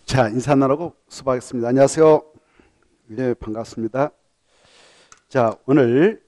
자, 인사 나누고 수고하겠습니다. 안녕하세요. 네, 반갑습니다. 자, 오늘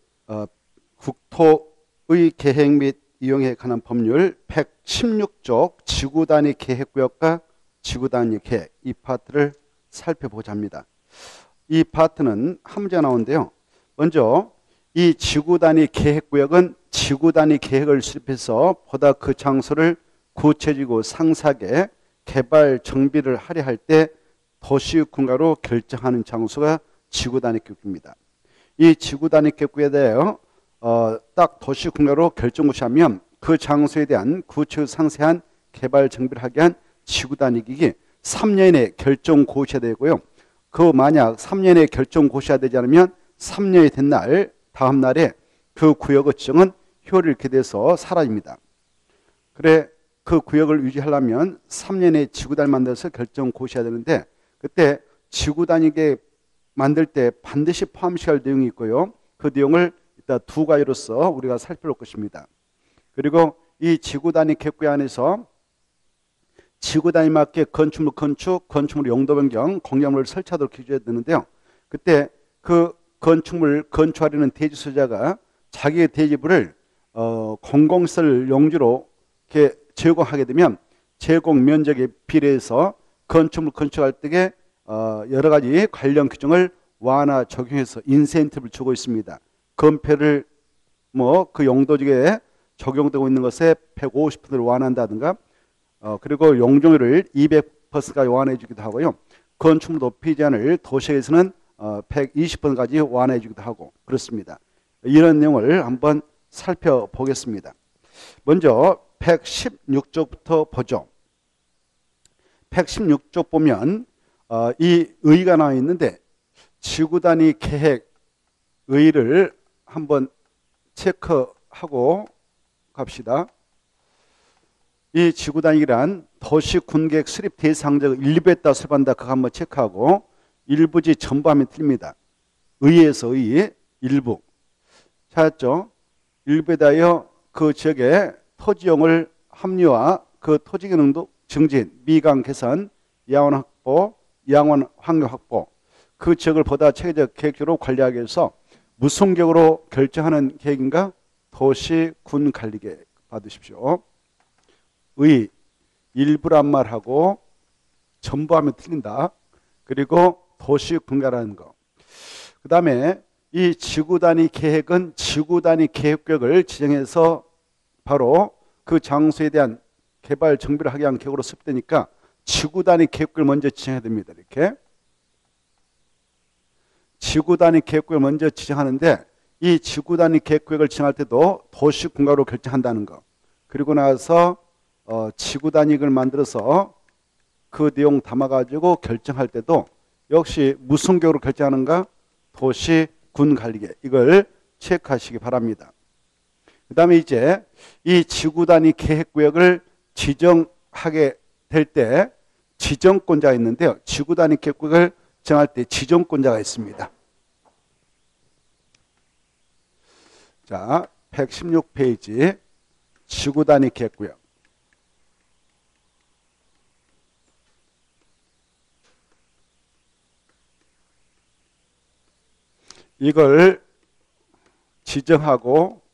국토의 계획 및 이용에 관한 법률 116쪽 지구단위 계획구역과 지구단위 계획, 이 파트를 살펴보자 합니다. 이 파트는 한 문제가 나오는데요. 먼저 이 지구단위 계획구역은 지구단위 계획을 수립해서 보다 그 장소를 구체적이고 상세하게 개발 정비를 하려 할 때 도시군가로 결정하는 장소가 지구단위 계획구입니다. 이 지구단위 계획구에 대하여 딱 도시군가로 결정고시하면 그 장소에 대한 구체적 상세한 개발 정비를 하기 위한 지구단위 계획이 3년 이내에 결정고시해야 되고요. 그 만약 3년 이내에 결정고시해야 되지 않으면 3년이 된 날 다음 날에 그 구역의 지정은 효력을 잃게 돼서 사라집니다. 그래 그 구역을 유지하려면 3년에 지구단위 만들어서 결정고시해야 되는데, 그때 지구단위계 만들 때 반드시 포함시켜야 할 내용이 있고요. 그 내용을 이따 두 가지로서 우리가 살펴볼 것입니다. 그리고 이 지구단위 계획구역 안에서 지구단위 맞게 건축물 건축, 건축물 용도 변경, 공약물을 설치하도록 해줘야 되는데요. 그때 그 건축물 건축하려는 대지 소유자가 자기의 대지부를 공공시설 용지로 이렇게 제공하게 되면 제공 면적에 비례해서 건축물 건축할 때에 여러 가지 관련 규정을 완화 적용해서 인센티브를 주고 있습니다. 건폐를 그 용도지에 적용되고 있는 것에 150%를 완화한다든가, 그리고 용적률을 200%까지 완화해 주기도 하고요. 건축물 높이 제한을 도시에서는 120%까지 완화해 주기도 하고 그렇습니다. 이런 내용을 한번 살펴보겠습니다. 먼저 116쪽부터 보죠. 116쪽 보면 이 의의가 나와 있는데, 지구단위 계획 의의를 한번 체크하고 갑시다. 이 지구단위란 도시군계획 수립 대상자가 일부에 따라 수립한다. 그거 한번 체크하고, 일부지 전부하면 틀립니다. 의의에서 의의, 일부. 찾았죠? 일부에 대하여 그 지역에 토지용을 합리화, 그 토지 기능도 증진, 미강 개선, 야원 확보, 양원 환경 확보, 그 지역을 보다 체계적 계획적으로 관리하기 위해서 무슨 계획으로 결정하는 계획인가? 도시 군 관리 계획 받으십시오. 의, 일부란 말하고 전부하면 틀린다. 그리고 도시 군가라는 거. 그 다음에 이 지구단위 계획은 지구단위 계획구역을 지정해서 바로 그 장소에 대한 개발 정비를 하기 위한 계획으로 수립되니까 지구단위 계획구역을 먼저 지정해야 됩니다. 이렇게 지구단위 계획구역을 먼저 지정하는데, 이 지구단위 계획구역을 지정할 때도 도시군가로 결정한다는 거. 그리고 나서 지구단위를 만들어서 그 내용 담아가지고 결정할 때도 역시 무슨 계획으로 결정하는가? 도시군관리계획. 이걸 체크하시기 바랍니다. 그 다음에 이제 이 지구단위 계획구역을 지정하게 될 때 지정권자가 있는데요. 지구단위 계획구역을 정할 때 지정권자가 있습니다. 자, 116페이지 지구단위 계획구역. 이걸 지정하고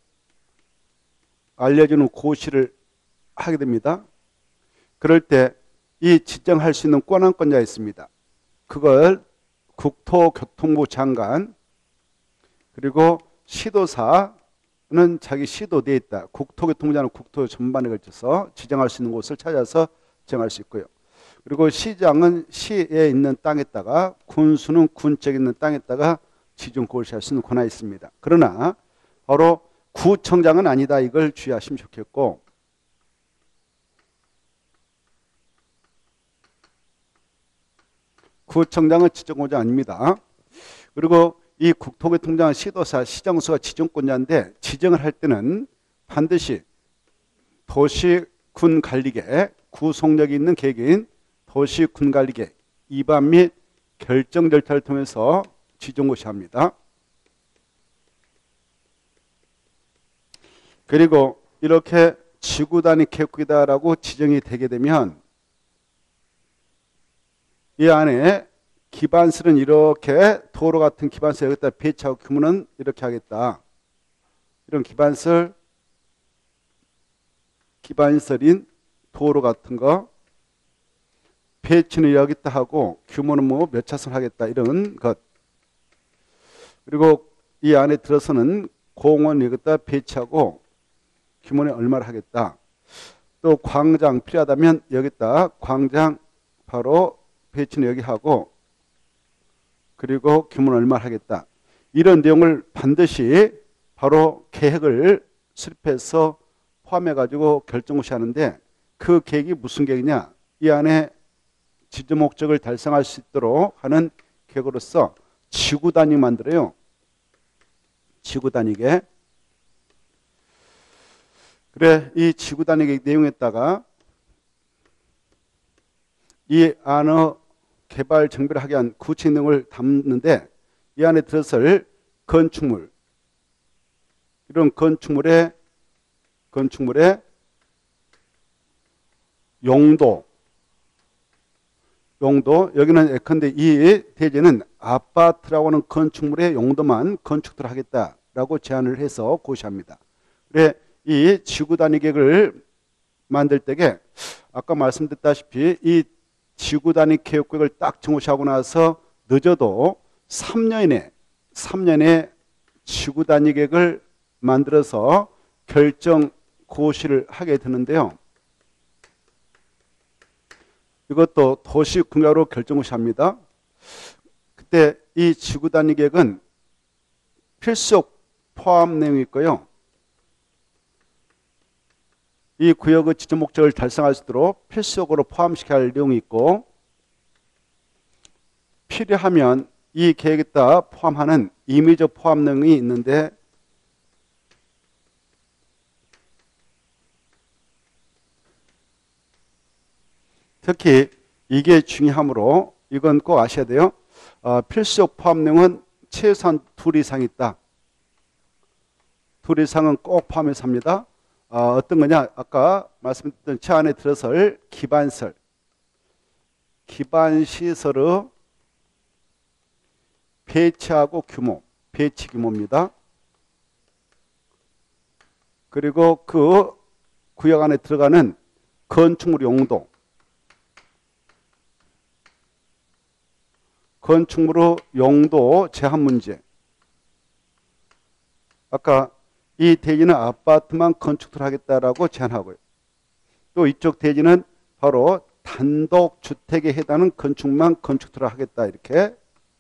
알려주는 고시를 하게 됩니다. 그럴 때 이 지정할 수 있는 권한권자가 있습니다. 그걸 국토교통부 장관, 그리고 시도사는 자기 시도 내에 있다. 국토교통부장은 국토 전반에 걸쳐서 지정할 수 있는 곳을 찾아서 정할 수 있고요. 그리고 시장은 시에 있는 땅에다가, 군수는 군 지역에 있는 땅에다가 지정 고시할 수 있는 권한이 있습니다. 그러나 바로 구청장은 아니다. 이걸 주의하시면 좋겠고, 구청장은 지정권자 아닙니다. 그리고 이 국토교통부장은 시도사, 시장수가 지정권자인데, 지정을 할 때는 반드시 도시군관리계획, 구속력이 있는 계획인 도시군관리계획 입안 및 결정 절차를 통해서 지정고시합니다. 그리고 이렇게 지구단위 계획구이다라고 지정이 되게 되면 이 안에 기반설은 이렇게 도로 같은 기반설 여기다 배치하고 규모는 이렇게 하겠다. 이런 기반설인 도로 같은 거 배치는 여기다 하고 규모는 뭐 몇 차선 하겠다 이런 것. 그리고 이 안에 들어서는 공원 여기다 배치하고 규모는 얼마를 하겠다. 또 광장 필요하다면 여기다 광장 바로 배치는 여기 하고 그리고 규모는 얼마를 하겠다. 이런 내용을 반드시 바로 계획을 수립해서 포함해 가지고 결정시 하는데 그 계획이 무슨 계획이냐. 이 안에 지주 목적을 달성할 수 있도록 하는 계획으로서 지구 단위 만들어요. 지구 단위 계획. 그래, 이 지구 단위 계획 내용에다가 이 안의 개발 정비를 하게 한 구체적 내용을 담는데 이 안에 들어설 건축물, 이런 건축물의 용도, 여기는 예컨대 이 대지는 아파트라고 하는 건축물의 용도만 건축들을 하겠다라고 제안을 해서 고시합니다. 그래, 이 지구 단위 계획을 만들 때에 아까 말씀드렸다시피 이 지구 단위 계획을 딱 정시하고 나서 늦어도 3년에 지구 단위 계획을 만들어서 결정 고시를 하게 되는데요. 이것도 도시공약으로 결정고시합니다. 그때 이 지구 단위 계획은 필수적 포함 내용이 있고요. 이 구역의 지주 목적을 달성할 수 있도록 필수적으로 포함시켜야 할 내용이 있고 필요하면 이 계획에다 포함하는 임의적 포함 내용이 있는데 특히 이게 중요하므로 이건 꼭 아셔야 돼요. 필수적 포함 내용은 최소한 2 이상이 있다. 2 이상은 꼭 포함해서 합니다. 어떤 거냐? 아까 말씀드렸던 저 안에 들어설 기반시설의 배치하고 규모, 배치 규모입니다. 그리고 그 구역 안에 들어가는 건축물 용도, 건축물의 용도 제한 문제. 아까 이 대지는 아파트만 건축을 하겠다라고 제안하고요. 또 이쪽 대지는 바로 단독 주택에 해당하는 건축만 건축을 하겠다 이렇게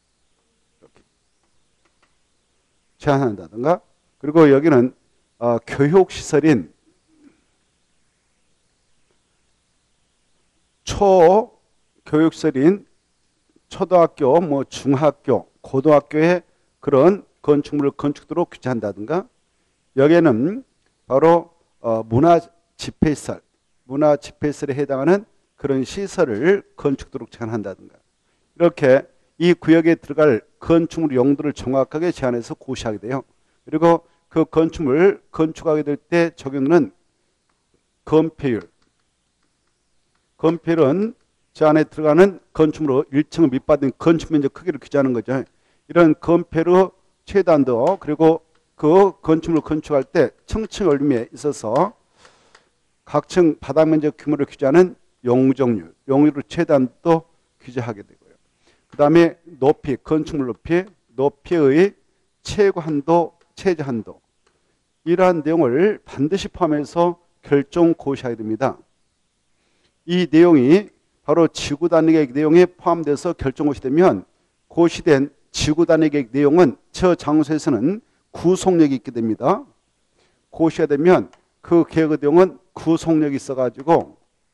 제안한다든가. 그리고 여기는 교육시설인 초교육시설인 초등학교, 뭐 중학교, 고등학교에 그런 건축물을 건축도록 규제한다든가. 여기에는 바로 문화집회시설에 해당하는 그런 시설을 건축도록 제한한다든가. 이렇게 이 구역에 들어갈 건축물 용도를 정확하게 제한해서 고시하게 돼요. 그리고 그 건축물 건축하게 될 때 적용되는 건폐율. 건폐율은 저 안에 들어가는 건축물로 1층을 밑받은 건축 면적 크기를 규제하는 거죠. 이런 건폐율의 최단도 그리고 그 건축물을 건축할 때 층층 올림에 있어서 각 층 바닥 면적 규모를 규제하는 용적률, 용률의 최단도 규제하게 되고요. 그 다음에 높이, 건축물 높이의 최고 한도, 최저 한도. 이러한 내용을 반드시 포함해서 결정 고시하게 됩니다. 이 내용이 바로 지구 단위 계획 내용에 포함돼서 결정 고시되면 고시된 지구 단위 계획 내용은 저 장소에서는 구속력이 있게 됩니다. 고시가 되면 그 계획의 내용은 구속력이 있어가지고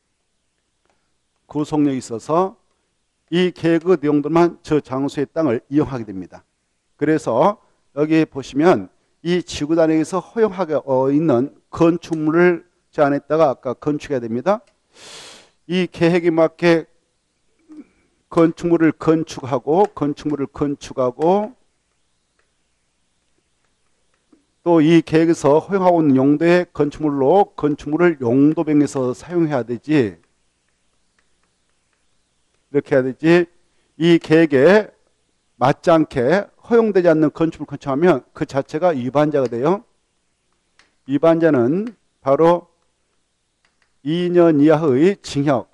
구속력이 있어서 이 계획의 내용들만 저 장소의 땅을 이용하게 됩니다. 그래서 여기 보시면 이 지구 단위에서 허용하게 있는 건축물을 저 안에다가 아까 건축해야 됩니다. 이 계획에 맞게 건축물을 건축하고 또 이 계획에서 허용하고 있는 용도의 건축물로 건축물을 용도 변경해서 사용해야 되지. 이렇게 해야 되지. 이 계획에 맞지 않게 허용되지 않는 건축을 건축하면 그 자체가 위반자가 돼요. 위반자는 바로 2년 이하의 징역,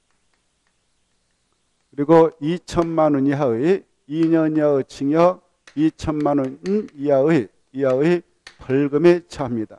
그리고 2천만 원 이하의 2년 이하의 징역, 2천만 원 이하의 벌금에 처합니다.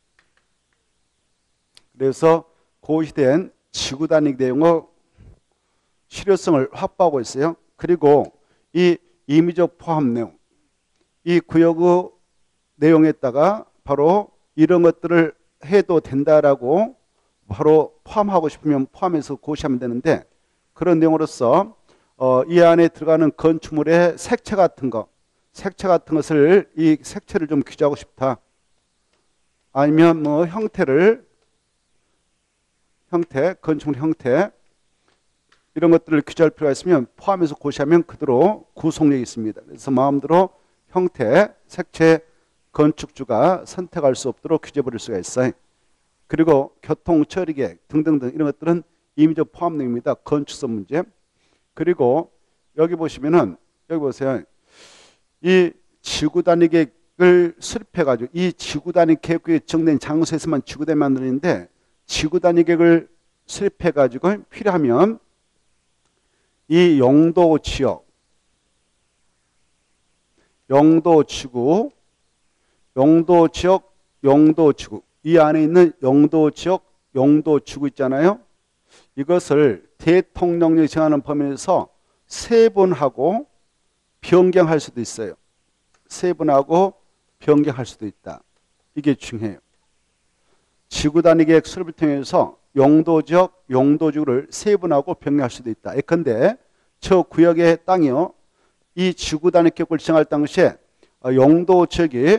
그래서 고시된 지구단위 내용의 실효성을 확보하고 있어요. 그리고 이 임의적 포함 내용, 이 구역의 내용에다가 바로 이런 것들을 해도 된다라고 바로 포함하고 싶으면 포함해서 고시하면 되는데, 그런 내용으로서 이 안에 들어가는 건축물의 색채 같은 것을 이 색채를 좀 규제하고 싶다. 아니면 뭐 건축물 형태 이런 것들을 규제할 필요가 있으면 포함해서 고시하면 그대로 구속력이 있습니다. 그래서 마음대로 형태, 색채, 건축주가 선택할 수 없도록 규제해버릴 수가 있어요. 그리고 교통 처리계획 등등등 이런 것들은 임의적 포함 내용입니다. 건축성 문제. 그리고 여기 보시면은 여기 보세요. 이 지구 단위 계획을 수립해가지고 이 지구 단위 계획에 정된 장소에서만 지구 단위 만드는데, 지구 단위 계획을 수립해가지고 필요하면 이 용도 지역, 용도 지구, 이 안에 있는 용도 지역, 용도 지구 있잖아요. 이것을 대통령령이 정하는 범위에서 세분하고 변경할 수도 있어요. 세분하고 변경할 수도 있다. 이게 중요해요. 지구 단위 계획 수립을 통해서 용도 지역, 용도 지구를 세분하고 변경할 수도 있다. 예컨대 저 구역의 땅이요, 이 지구 단위 계획을 지정할 당시에 용도 지역이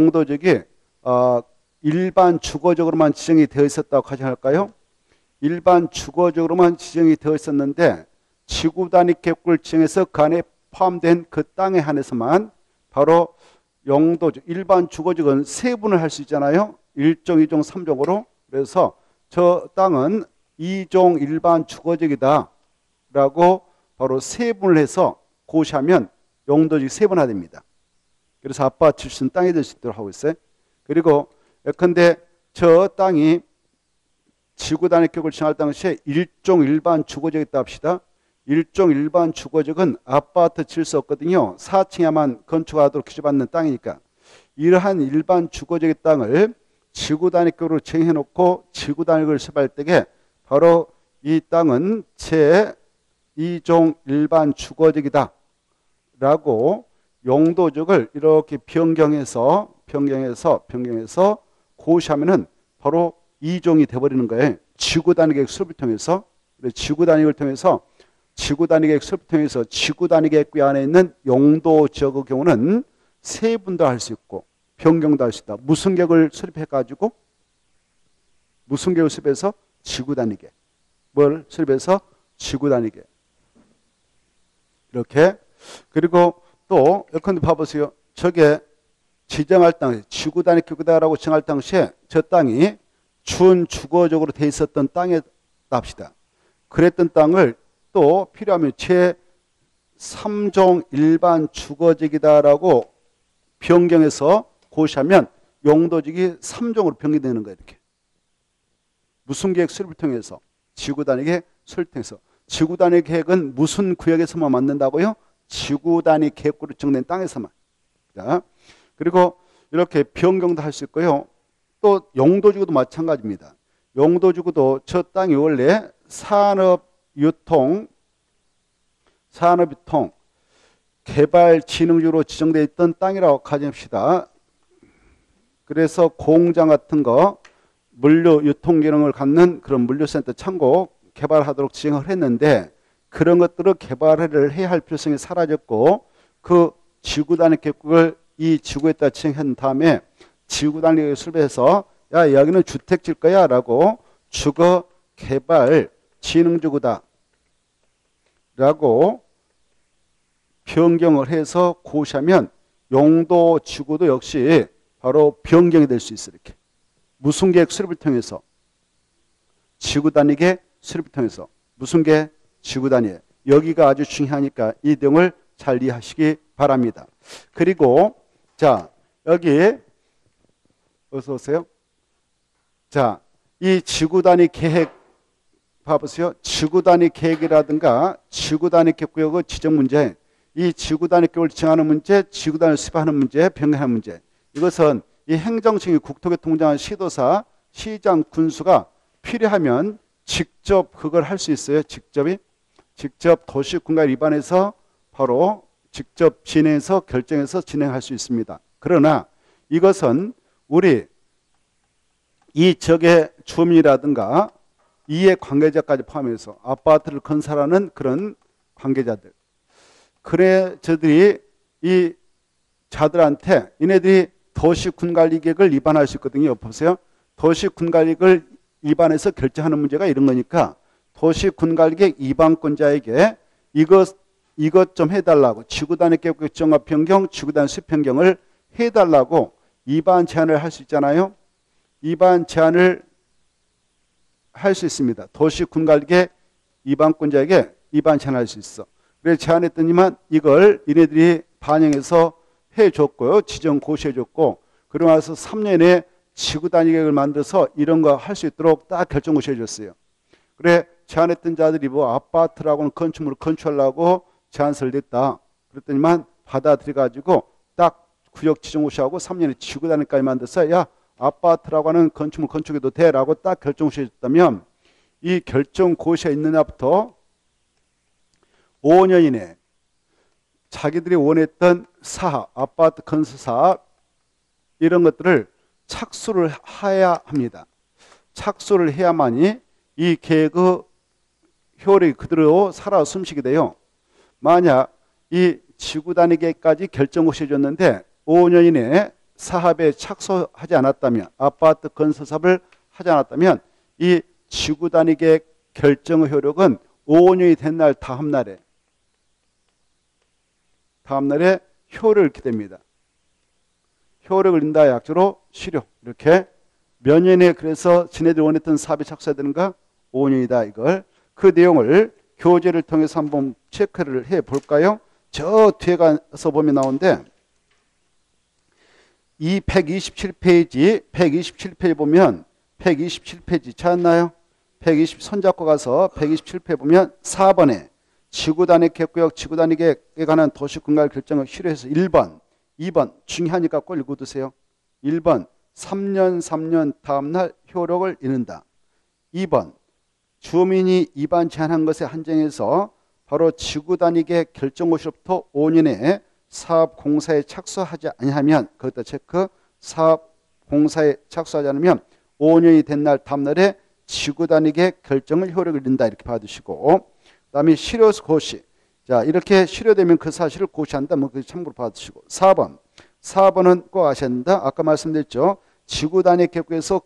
일반 주거적으로만 지정이 되어 있었다고 가정할까요? 일반 주거적으로만 지정이 되어 있었는데 지구 단위 계획을 지정해서 그 안에 포함된 그 땅에 한해서만 바로 용도적, 일반 주거적은 세분을 할 수 있잖아요. 1종, 2종, 3종으로. 그래서 저 땅은 2종 일반 주거적이다 라고 바로 세분을 해서 고시하면 용도적이 세분화됩니다. 그래서 아파트 출신 땅이 될 수 있도록 하고 있어요. 그리고 예컨대 저 땅이 지구 단위 계획을 정할 당시에 1종 일반 주거적이다 합시다. 1종 일반 주거적은 아파트 질 수 없거든요. 4층에만 건축하도록 규제받는 땅이니까. 이러한 일반 주거적의 땅을 지구 단위 계획으로 정해놓고 지구 단위 계획을 수립할 때에 바로 이 땅은 제2종 일반 주거적이다 라고 용도적을 이렇게 변경해서 고시하면은 바로 2종이 돼버리는 거예요. 지구 단위 계획 수립을 통해서. 지구 단위 계획을 통해서 지구 단위 계획 수립을 통해서 지구 단위 계획 안에 있는 용도 지역의 경우는 세분도 할 수 있고 변경도 할 수 있다. 무슨 계획을 수립해가지고 무슨 계획을 수립해서 지구 단위 계획. 뭘 수립해서 지구 단위 계획. 이렇게. 그리고 또 예컨대 봐보세요. 저게 지정할 당시 지구 단위 계획이다라고 정할 당시에 저 땅이 준주거적으로 돼 있었던 땅에 합시다. 그랬던 땅을 또 필요하면 제3종 일반 주거지이다라고 변경해서 고시하면 용도지기 3종으로 변경되는 거예요. 이렇게. 무슨 계획 수립을 통해서? 지구 단위 계획 수립을 통해서. 지구 단위 계획은 무슨 구역에서만 만든다고요? 지구 단위 계획으로 정된 땅에서만. 자, 그리고 이렇게 변경도 할 수 있고요. 또 용도지구도 마찬가지입니다. 용도지구도 저 땅이 원래 산업유통 개발진흥지구로 지정되어 있던 땅이라고 가정합시다. 그래서 공장 같은 거 물류 유통 기능을 갖는 그런 물류센터 창고 개발하도록 지정을 했는데 그런 것들을 개발을 해야 할 필요성이 사라졌고 그 지구 단위 계획을 이 지구에다 지정한 다음에 지구 단위 수립해서 야 여기는 주택 질 거야 라고 주거 개발 진흥지구다 라고 변경을 해서 고시하면 용도 지구도 역시 바로 변경이 될 수 있어요. 이렇게. 무슨 계획 수립을 통해서? 지구 단위 계획 수립을 통해서. 무슨 계획? 지구 단위. 여기가 아주 중요하니까 이 내용을 잘 이해하시기 바랍니다. 그리고 자, 여기 어서 오세요. 자, 이 지구 단위 계획 봐보세요. 지구 단위 계획이라든가 지구 단위 계획구역의 지정 문제, 이 지구 단위 계획을 지정하는 문제, 지구 단위를 수립하는 문제, 변경하는 문제. 이것은 이 행정청이 국토교통부장, 시도사, 시장, 군수가 필요하면 직접 그걸 할 수 있어요. 직접 도시군가 위반해서 바로 직접 진행해서 결정해서 진행할 수 있습니다. 그러나 이것은 우리 이 지역의 주민이라든가 이해 관계자까지 포함해서 아파트를 건설하는 그런 관계자들, 그래 저들이 이 자들한테 이네들이 도시군관리계획을 위반할 수 있거든요. 보세요. 도시군관리계획을 위반해서 결정하는 문제가 이런 거니까 도시군관리계획 위반권자에게 이것 좀 해달라고, 지구단위 계획 정합 변경, 지구단위 수립 변경을 해달라고 위반 제한을 할 수 있잖아요. 위반 제한을 할 수 있습니다. 도시군관리계획 위반권자에게 위반 제한할 수 있어. 그래서 제안했더니만 이걸 이네들이 반영해서 해줬고요. 지정 고시해줬고, 그러고 나서 3년에 지구단위 계획을 만들어서 이런 거 할 수 있도록 딱 결정 고시해줬어요. 그래 제안했던 자들이 뭐 아파트라고는 건축물을 건축하려고 제안서를 냈다. 그랬더니만 받아들여가지고 딱 구역 지정 고시하고 3년에 지구단위까지 만들어서 야 아파트라고 하는 건축물 건축해도 돼라고 딱 결정 고시해줬다면 이 결정 고시가 있는 날부터 5년 이내 자기들이 원했던 사업, 아파트 건설 사업 이런 것들을 착수를 해야 합니다. 착수를 해야만이 이 계획의 효력이 그대로 살아 숨쉬게 돼요. 만약 이 지구 단위 계획까지 결정 고시해줬는데 5년 이내에 사업에 착수하지 않았다면, 아파트 건설 사업을 하지 않았다면 이 지구 단위 계획 결정의 효력은 5년이 된 날 다음날에 효력을 잃게 됩니다. 효력을 잃는다 약조로 실효. 이렇게 몇 년에 그래서 지네들이 원했던 사업에 착수해야 되는가? 5년이다 이걸. 그 내용을 교재를 통해서 한번 체크를 해 볼까요? 저 뒤에 가서 보면 나오는데 이 127페이지 보면 127페이지 찾았나요? 120 손잡고 가서 127페이지 보면 4번에 지구단위 계획구역 지구단위 계획에 관한 도시군갈 결정을 실효해서 1번, 2번 중요하니까 꼭 읽어두세요. 1번 3년 다음날 효력을 잃는다. 2번 주민이 위반 제한한 것에 한정해서 바로 지구단위 계획 결정고시로부터 5년에 사업 공사에 착수하지 아니하면 거기다 체크, 사업 공사에 착수하지 않으면 5년이 된 날 다음날에 지구단위 계획 결정을 효력을 잃는다. 이렇게 받으시고, 그 다음에 실효 고시. 자, 이렇게 실효되면 그 사실을 고시한다. 뭐, 그 참고로 받으시고. 4번은 꼭 아셔야 된다. 아까 말씀드렸죠. 지구단위 계획에서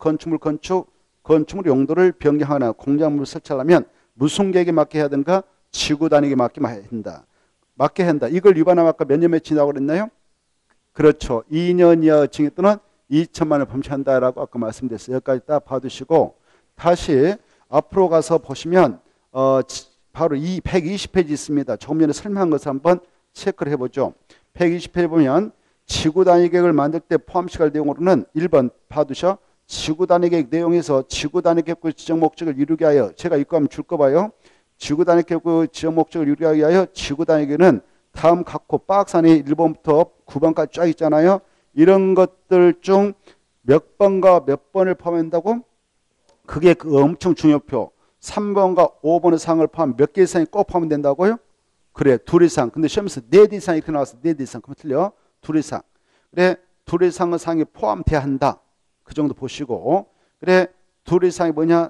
건축물 용도를 변경하거나 공작물을 설치하려면 무슨 계획에 맞게 해야 되는가? 지구단위에 맞게 해야 된다. 맞게 한다. 이걸 위반하면 아까 몇 년 며칠이라고 그랬나요? 그렇죠. 2년 이하 징역 또는 2천만 원을 범죄한다라고 아까 말씀드렸어요. 여기까지 딱 봐두시고 다시 앞으로 가서 보시면 바로 이 120페이지 있습니다. 조금 전에 설명한 것을 한번 체크를 해보죠. 120페이지 보면 지구단위 계획을 만들 때 포함시할 내용으로는 1번 봐두셔. 지구단위 계획 내용에서 지구단위 계획 지정 목적을 이루게 하여, 제가 이거 하면 줄 거 봐요. 지구단위 계획 지정 목적을 이루게 하여 지구단위 계획은 다음 각호 박스안에 1번부터 9번까지 쫙 있잖아요. 이런 것들 중 몇 번과 몇 번을 포함한다고? 그게 그 엄청 중요표. 3번과 5번의 사항을 포함 몇 개 이상이 꼭 포함이 된다고요? 그래, 2 이상. 근데 시험에서 4 이상 이렇게 나왔어. 4 이상. 그러면 틀려. 2 이상. 그래, 2 이상의 사항이 포함돼야 한다. 그 정도 보시고. 그래, 2 이상이 뭐냐?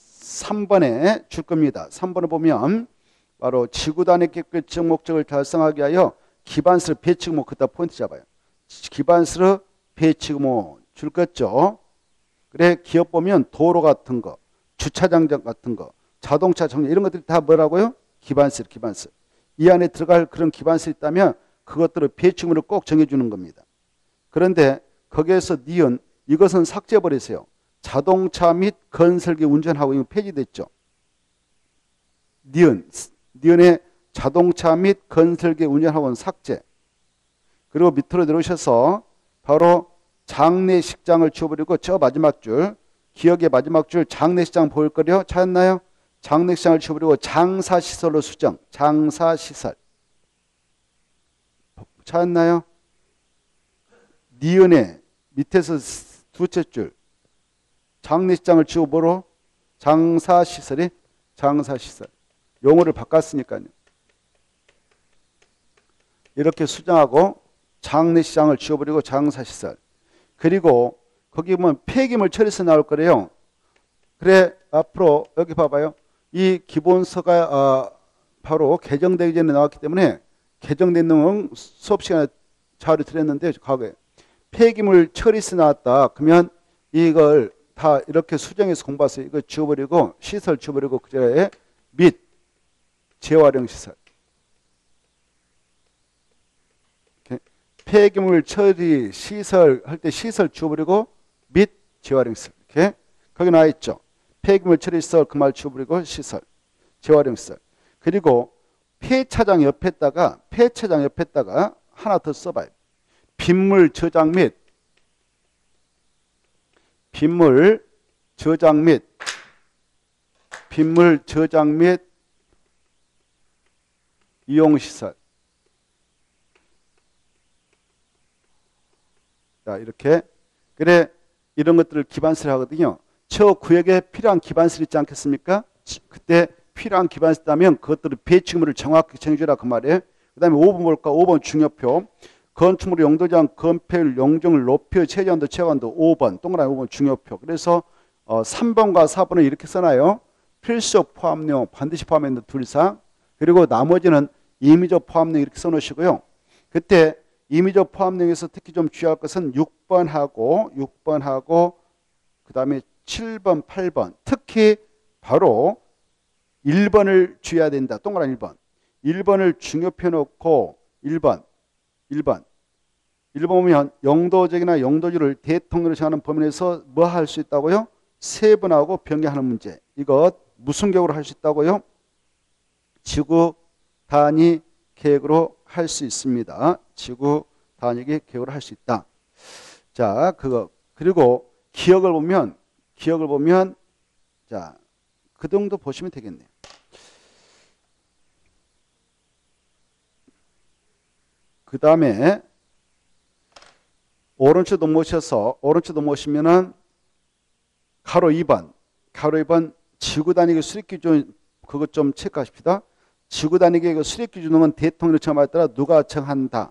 3번에 줄 겁니다. 3번을 보면 바로 지구단위 계획 지정 목적을 달성하기 위하여 기반시설 배치구모, 그다 포인트 잡아요. 기반시설 배치구모 줄 거죠. 그래, 기업 보면 도로 같은 거, 주차장 같은 거, 자동차 정리 이런 것들이 다 뭐라고요? 기반시설. 이 안에 들어갈 그런 기반시설이 있다면 그것들을 배치구모를 꼭 정해주는 겁니다. 그런데 거기에서 니은 이것은 삭제해버리세요. 자동차 및 건설기 운전하고 이거 폐지됐죠. 니은에 자동차 및 건설기 운영학원 삭제. 그리고 밑으로 내려오셔서 바로 장례식장을 지워버리고 저 마지막 줄, 기억의 마지막 줄 장례식장 보일 거요. 찾았나요? 장례식장을 지워버리고 장사시설로 수정. 장사시설. 찾았나요? 니은의 밑에서 두째 줄 장례식장을 지워버려 장사시설이 장사시설. 용어를 바꿨으니까요. 이렇게 수정하고 장례식장을 지워버리고 장사시설. 그리고 거기 보면 폐기물 처리서 나올 거래요. 그래 앞으로 여기 봐봐요. 이 기본서가 바로 개정되기 전에 나왔기 때문에 개정된 내용 수업 시간에 자료 드렸는데 과거에 폐기물 처리서 나왔다. 그러면 이걸 다 이렇게 수정해서 공부하세요. 이거 지워버리고 시설 지워버리고 그 자리에 및 재활용 시설. 폐기물 처리 시설 할 때 시설 지워버리고 및 재활용 시설. 이렇게 거기 나와 있죠. 폐기물 처리 시설 그 말 지워버리고 시설 재활용 시설. 그리고 폐차장 옆에다가 하나 더 써봐요. 빗물 저장 및 이용시설. 자, 이렇게. 그래, 이런 것들을 기반시설 하거든요. 저 구역에 필요한 기반시설 있지 않겠습니까? 그때 필요한 기반시설 있다면 그것들을 배치물을 정확히 정해주라 그 말이에요. 그 다음에 5번 볼까? 5번 중요표. 건축물 용도제한, 건폐율, 용적률, 높여, 최저한도, 최고한도 5번. 동그라미 5번 중요표. 그래서 3번과 4번은 이렇게 써놔요. 필수적 포함 내용 반드시 포함해야 된다. 둘 이상. 그리고 나머지는 임의적 포함 내용 이렇게 써놓으시고요. 그때 임의적 포함 내용에서 특히 좀 주의할 것은 6번하고 그 다음에 7번, 8번. 특히 바로 1번을 주의해야 된다. 동그라미 1번. 1번을 중요표 놓고 1번 보면 용도적이나 용도주를 대통령으로 정하는 범위 내에서 뭐 할 수 있다고요? 세분하고 변경하는 문제. 이것 무슨 격으로 할 수 있다고요? 지구 단위 계획으로 할 수 있습니다. 지구 단위 계획으로 할 수 있다. 자, 그거. 그리고 기억을 보면 자, 그 정도 보시면 되겠네요. 그 다음에 오른쪽 넘어오시면은 가로 2번 지구 단위 수립 기준 그것 좀 체크하십시다. 지구 단위 계획 수립 기준은 대통령이 정함에 따라 누가 정한다.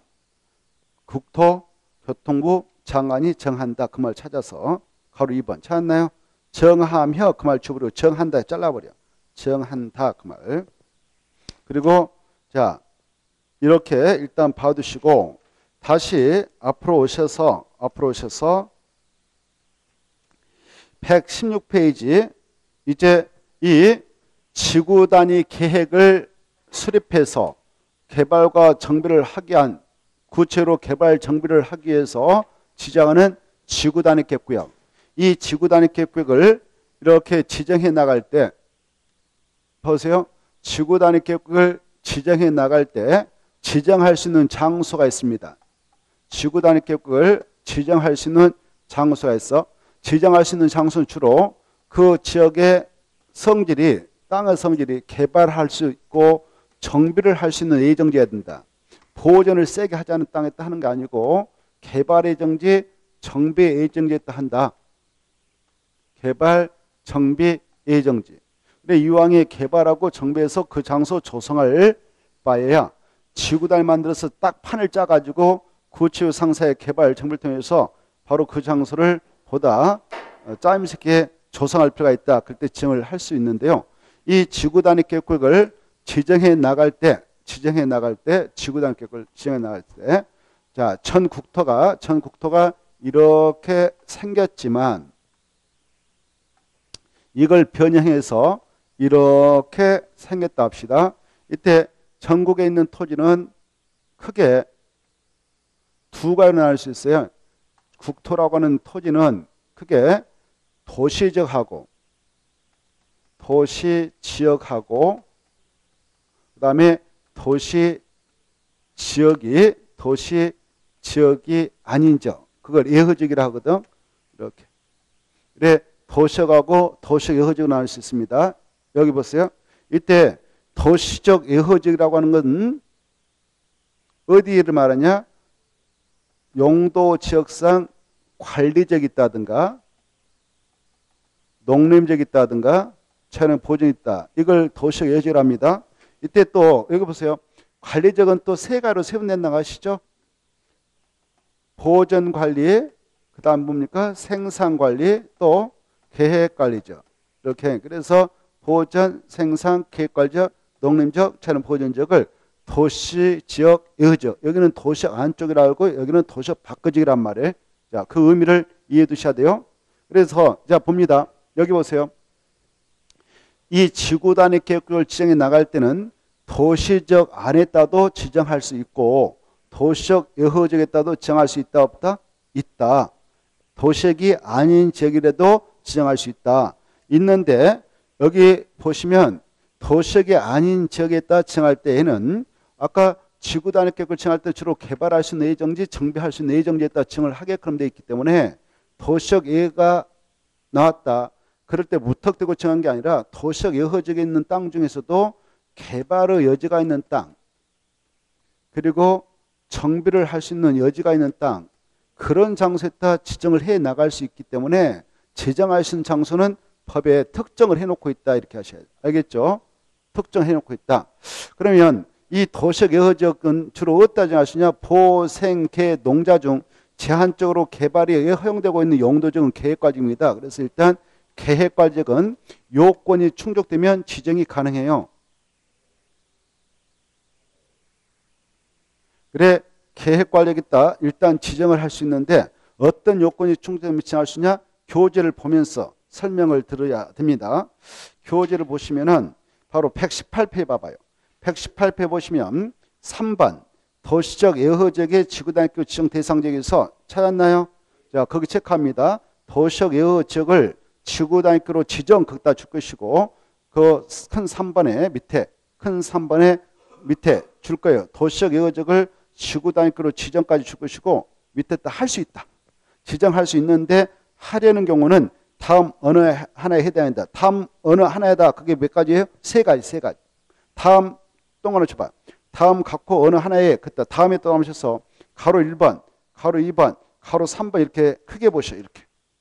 국토교통부 장관이 정한다. 그 말 찾아서 가로 2번 찾았나요? 정하며 그 말 주부로 정한다 잘라버려. 정한다 그 말. 그리고 자 이렇게 일단 봐두시고 다시 앞으로 오셔서 116페이지 이제 이 지구 단위 계획을 수립해서 개발과 정비를 하기 위한 구체로 개발 정비를 하기 위해서 지정하는 지구 단위 계획구역. 이 지구 단위 계획구역을 이렇게 지정해 나갈 때 보세요. 지구 단위 계획구역을 지정해 나갈 때 지정할 수 있는 장소가 있습니다. 지구 단위 계획을 지정할 수 있는 장소가 있어. 지정할 수 있는 장소는 주로 그 지역의 성질이 땅의 성질이 개발할 수 있고 정비를 할 수 있는 예정지여야 된다. 보존을 세게 하지 않은 땅에 따 하는 게 아니고 개발 예정지, 정비 예정지에 따 한다. 개발, 정비 예정지. 근데 이왕에 개발하고 정비해서 그 장소 조성할 바에야 지구단을 만들어서 딱 판을 짜가지고 구체적 상사의 개발 정비를 통해서 바로 그 장소를 보다 짜임새 있게 조성할 필요가 있다. 그때 지정을 할 수 있는데요. 이 지구 단위 계획을 지정해 나갈 때 지구 단위 계획을 지정해 나갈 때 자, 전 국토가 이렇게 생겼지만 이걸 변형해서 이렇게 생겼다 합시다. 이때 전국에 있는 토지는 크게 두 가지로 나눌 수 있어요. 국토라고 하는 토지는 크게 도시지역하고 그다음에 도시 지역이 아닌 적. 그걸 예허지역이라 하거든. 이렇게. 그래, 도시역하고 도시역 예허지역으로 나눌 수 있습니다. 여기 보세요. 이때 도시적 예허지역이라고 하는 건 어디를 말하냐? 용도 지역상 관리적이 있다든가 농림적이 있다든가 차량 보존이 있다. 이걸 도시적 예허지역이라고 합니다. 이때 또 여기 보세요. 관리적은 또 세 가지로 세분된다고 아시죠? 보전관리, 그 다음 뭡니까? 생산관리, 또 계획관리죠. 이렇게. 그래서 보전, 생산, 계획관리적, 농림적, 차량 보존적을 도시지역, 예허지역. 여기는 도시역 안쪽이라고 하고 여기는 도시역 밖지역이란 말이에요. 자, 그 의미를 이해해 두셔야 돼요. 그래서 자 봅니다. 여기 보세요. 이 지구 단위 계획을 지정해 나갈 때는 도시적 안에 따도 지정할 수 있고 도시적 예허지역에 따도 지정할 수 있다 없다? 있다. 도시역이 아닌 지역이라도 지정할 수 있다. 있는데 여기 보시면 도시역이 아닌 지역에 따라 지정할 때에는 아까 지구 단위 계획을 지정할 때 주로 개발할 수 있는 예정지, 정비할 수 있는 예정지에 따라 지정을 하게끔 되어 있기 때문에 도시역 예가 나왔다. 그럴 때 무턱대고 정한 게 아니라 도시역 예허지역에 있는 땅 중에서도 개발의 여지가 있는 땅 그리고 정비를 할 수 있는 여지가 있는 땅 그런 장소에 따라 지정을 해 나갈 수 있기 때문에 지정할 수 있는 장소는 법에 특정을 해놓고 있다 이렇게 하셔야 돼요. 알겠죠? 특정해놓고 있다. 그러면 이 도시역 예허지역은 주로 어디다 정하시냐? 보, 생, 개, 농자 중 제한적으로 개발이 허용되고 있는 용도적은 계획과지역입니다. 그래서 일단 계획과지역은 요건이 충족되면 지정이 가능해요. 그래 계획관리에 있다. 일단 지정을 할 수 있는데 어떤 요건이 충족되면 지정할 수 있냐? 교재를 보면서 설명을 들어야 됩니다. 교재를 보시면은 바로 118페이지 봐봐요. 118페이지 보시면 3번 도시적 예허지역의 지구단위로 지정 대상지역에서 찾았나요? 자 거기 체크합니다. 도시적 예허지역을 지구단위로 지정 거기다 줄 것이고 그 큰 3번의 밑에 줄 거예요. 도시적 예허지역을 지구단위로 지정까지 줄 것이고 밑에 할 수 있다. 지정할 수 있는데 하려는 경우는 다음 어느 하나에 해당한다. 다음 어느 하나에다 그게 몇 가지예요? 세 가지. 다음 동그라미 쳐봐. 다음 갖고 어느 하나에 그때 다음에 또 나오셔서 가로 1번, 가로 2번, 가로 3번 이렇게 크게 보셔. 이렇게.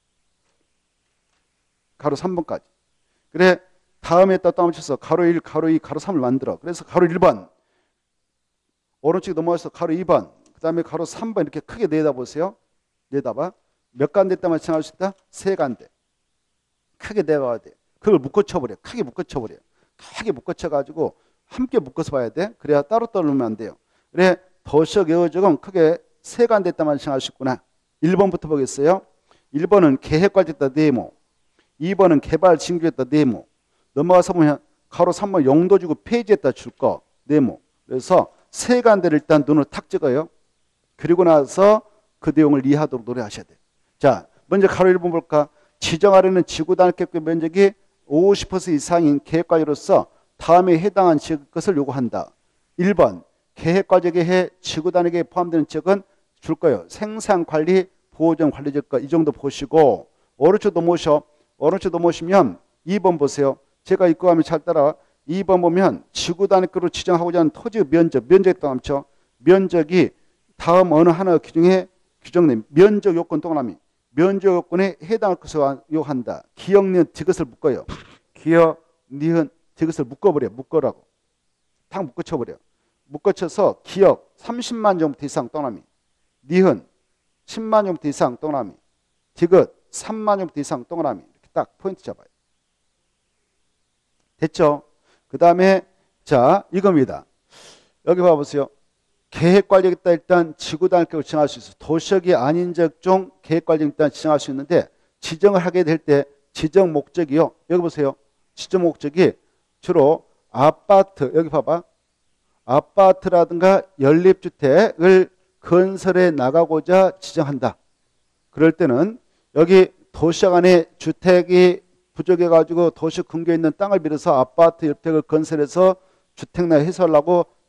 가로 3번까지. 그래 다음에 또 나오셔서 가로 1, 가로 2, 가로 3을 만들어. 그래서 가로 1번 오른쪽에 넘어가서 가로 2번 그 다음에 가로 3번 이렇게 크게 내다보세요. 내다봐. 몇 간데 때만 지정할 수 있다? 세 간데. 크게 내봐야 돼. 그걸 묶어쳐버려. 크게 묶어쳐가지고 함께 묶어서 봐야 돼. 그래야 따로따로 놓으면 안 돼요. 그래 도시적 예허지역은 크게 세 간데 때만 지정할 수 있구나. 1번부터 보겠어요. 1번은 계획관리했다 네모. 2번은 개발 진규했다 네모. 넘어가서 보면 가로 3번 용도 주고 페이지에다 줄 거 네모. 그래서 세 간대를 일단 눈으로 탁 찍어요. 그리고 나서 그 내용을 이해하도록 노력하셔야 돼요. 자, 먼저 가로 1번 볼까? 지정하려는 지구단위 계획 면적이 50% 이상인 계획관리로서 다음에 해당한 지역 것을 요구한다. 1번 계획과지역에 해 지구단위에 포함되는 지역은 줄 거예요. 생산관리, 보존, 관리적 거 이 정도 보시고 오른쪽 넘어오시면 2번 보세요. 제가 읽고 가면 잘 따라 2번 보면 지구단위급으로 지정하고자 하는 토지의 면적에 따라서 면적이 다음 어느 하나 규정에 규정된 면적 요건 동그라미 면적 요건에 해당할 것을 요한다. 기역, 니은, 디귿을 묶어요. 기역, 니은, 디귿을 묶어라고. 탁 묶어쳐버려. 묶어쳐서 기역 30만 정도 이상 동그라미 니은 10만 정도 이상 동그라미 디귿 3만 정도 이상 동그라미 이렇게 딱 포인트 잡아요. 됐죠? 그 다음에 자 이겁니다. 여기 봐보세요. 계획관리에 있다 일단 지구단위로 지정할 수 있어요. 도시역이 아닌 지역 중 계획관리에 일단 지정할 수 있는데 지정을 하게 될 때 지정 목적이요. 여기 보세요. 지정 목적이 주로 아파트 여기 봐봐. 아파트라든가 연립주택을 건설해 나가고자 지정한다. 그럴 때는 여기 도시역 안에 주택이 부족해가지고 도시 근교에 있는 땅을 빌어서 아파트, 주택을 건설해서 주택나 해소하려고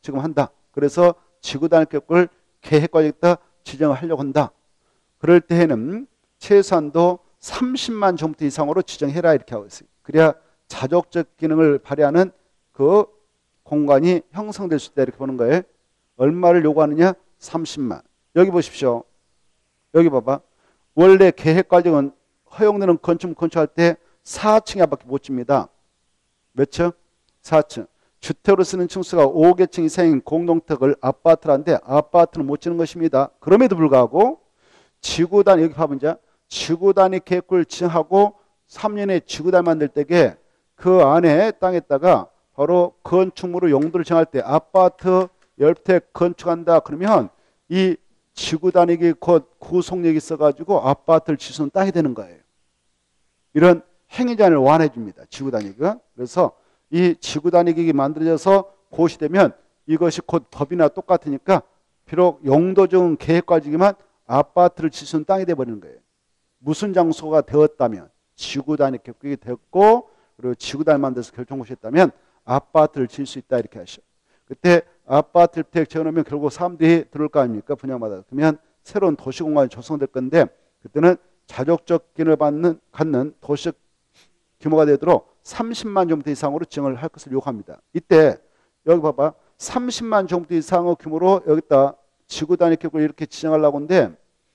지금 한다. 그래서 지구 단위 계획을 계획관리겠다 지정을 하려고 한다. 그럴 때에는 최소한도 30만 제곱미터 이상으로 지정해라 이렇게 하고 있어요. 그래야 자족적 기능을 발휘하는 그 공간이 형성될 수 있다 이렇게 보는 거예요. 얼마를 요구하느냐? 30만. 여기 보십시오. 여기 봐봐. 원래 계획관리는 허용되는 건축할 때 4층 이하밖에 못 집니다. 몇 층? 4층. 주택으로 쓰는 층수가 5개층 이상인 공동택을 아파트라는데 아파트는 못 지는 것입니다. 그럼에도 불구하고 지구단 여기 봐보면 이제 지구단위 계획을 지정하고 3년에 지구단 만들 때에 그 안에 땅에다가 바로 건축물의 용도를 정할 때 아파트 열택 건축한다 그러면 이 지구단위 곧 구속력이 있어가지고 아파트를 질 수 있는 땅이 되는 거예요. 이런 행위자를 완화해 줍니다. 지구단위가. 그래서 이 지구단위격이 만들어져서 고시되면 이것이 곧 법이나 똑같으니까 비록 용도적인 계획과지기만 아파트를 질 수 있는 땅이 되어버리는 거예요. 무슨 장소가 되었다면 지구단위 계획이 됐고 그리고 지구단위 만들어서 결정고시했다면 아파트를 질 수 있다 이렇게 하셔. 그때 아파트 주택 지어놓으면 결국 사람들이 들어올 거 아닙니까? 분양마다. 그러면 새로운 도시공간이 조성될 건데 그때는 자족적 기능을 갖는 도시 규모가 되도록 30만 제곱미터 이상으로 지정을 할 것을 요구합니다. 이때 여기 봐봐. 30만 제곱미터 이상의 규모로 여기다 지구단위 계획을 이렇게 지정하려고 하는데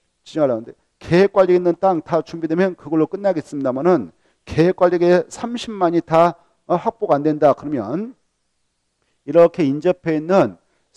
계획관리에 있는 땅 다 준비되면 그걸로 끝나겠습니다만은 계획관리에 30만이 다 확보가 안 된다. 그러면 이렇게 인접해 있는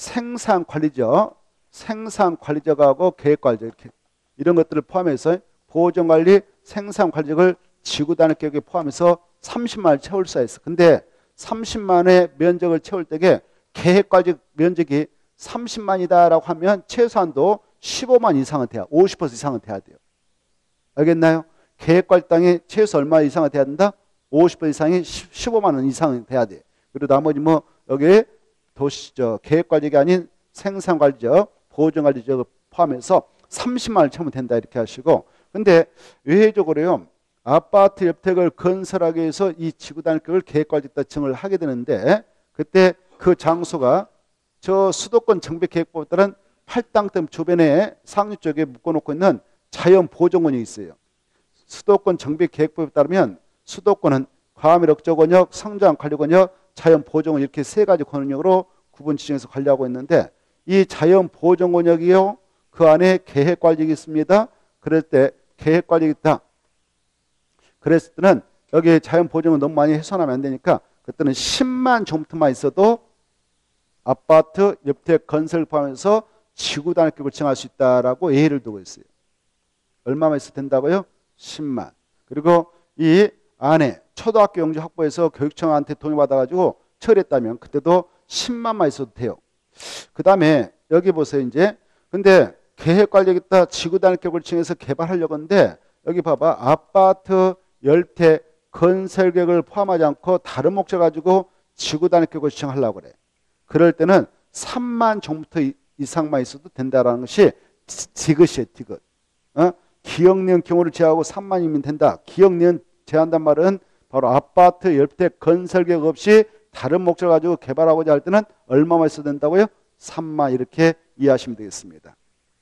생산관리적, 생산관리적하고 계획관리적 이렇게 이런 것들을 포함해서 보존관리, 생산관리적을 지구단위 계획에 포함해서 30만을 채울 수가 있어. 근데 30만의 면적을 채울 때에 계획관리 면적이 30만이다라고 하면 최소한도 15만 이상은 돼야 50% 이상은 돼야 돼요. 알겠나요? 계획관리 땅이 최소 얼마 이상은 돼야 된다? 50% 이상이 15만 원 이상은 돼야 돼. 그리고 나머지 뭐 여기 도시적 계획관리가 아닌 생산관리적, 보존관리적을 포함해서 30만을 채우면 된다 이렇게 하시고 근데 외적으로요. 아파트 옆택을 건설하기 위해서 이 지구단위 계획을 계획관리다 지정을 하게 되는데 그때 그 장소가 저 수도권 정비계획법에 따른 팔당댐 주변에 상류 쪽에 묶어놓고 있는 자연보존권이 있어요. 수도권 정비계획법에 따르면 수도권은 과밀억조권역, 성장관리권역, 자연보존권 이렇게 세 가지 권역으로 구분 지정해서 관리하고 있는데 이 자연보존권역이요. 그 안에 계획관리가 있습니다. 그럴 때 계획관리가 있다. 그랬을 때는 여기 자연보존을 너무 많이 훼손하면 안 되니까 그때는 10만 제곱미터만 있어도 아파트 옆택 건설 포함해서 지구단위 계획을 지정할 수 있다라고 예를 두고 있어요. 얼마만 있어도 된다고요? 10만. 그리고 이 안에 초등학교 용지 확보해서 교육청한테 동의받아가지고 처리했다면 그때도 10만만 있어도 돼요. 그 다음에 여기 보세요. 이제 근데 계획관리겠다 지구단위 계획을 지정해서 개발하려고 하는데 여기 봐봐. 아파트 열택 건설 계획을 포함하지 않고 다른 목적 가지고 지구단위 계획을 지정하려고 그래. 그럴 때는 3만 제곱미터 이상만 있어도 된다라는 것이 디귿이에요. 디귿. 기억니은 경우를 제하고 3만이면 된다. 기억니은 제한단 말은 바로 아파트 열택 건설 계획 없이 다른 목적 가지고 개발하고자 할 때는 얼마만 있어도 된다고요? 3만 이렇게 이해하시면 되겠습니다.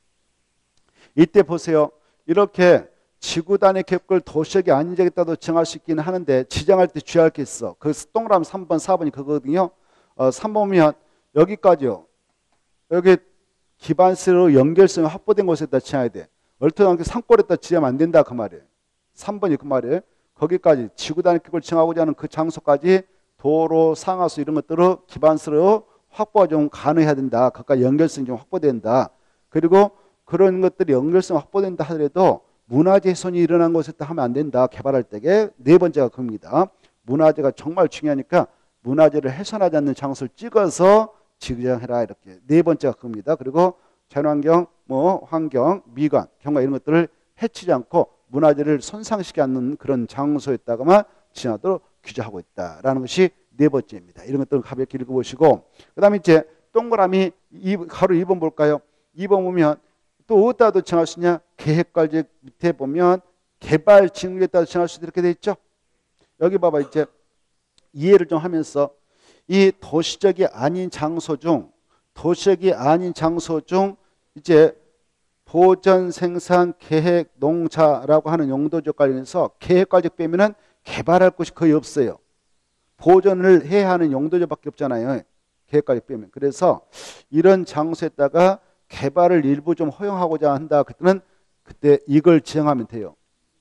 이때 보세요. 이렇게 지구단위 계획을 도시역이 아닌 지역에다도 지정할 수 있기는 하는데 지정할 때 주의할 게 있어. 그 동그라미 3번, 4번이 그거거든요. 3번 보면 여기까지요. 여기 기반시로 연결성이 확보된 곳에다 지정해야 돼. 얼토당토 산골에다 지정하면 안 된다 그 말이에요. 3번이 그 말이에요. 거기까지 지구단위 계획을 지정하고자 하는 그 장소까지 도로, 상하수 이런 것들을 기반시로 확보가 좀 가능해야 된다. 그러니까 연결성이 좀 확보된다. 그리고 그런 것들이 연결성 확보된다 하더라도 문화재 훼손이 일어난 곳에다 하면 안 된다. 개발할 때에 네 번째가 그겁니다. 문화재가 정말 중요하니까 문화재를 훼손하지 않는 장소를 찍어서 지정해라 이렇게 네 번째가 그겁니다. 그리고 자연환경, 뭐 환경, 미관, 경과 이런 것들을 해치지 않고 문화재를 손상시키지 않는 그런 장소에다가만 지정하도록 규정하고 있다라는 것이 네 번째입니다. 이런 것들을 가볍게 읽어보시고 그 다음에 이제 동그라미 가로 2번 볼까요? 2번 보면 또 어디다도 정할 수 있냐? 계획관리 밑에 보면 개발 지역에 따라 정할 수 있다 이렇게 돼 있죠. 여기 봐봐 이제 이해를 좀 하면서 이 도시적이 아닌 장소 중 도시역이 아닌 장소 중 이제 보전, 생산, 계획, 농사라고 하는 용도적 관련해서 계획과적 빼면은 개발할 곳이 거의 없어요. 보전을 해야 하는 용도적밖에 없잖아요. 계획과적 빼면. 그래서 이런 장소에다가 개발을 일부 좀 허용하고자 한다. 그때는 그때 이걸 지정하면 돼요.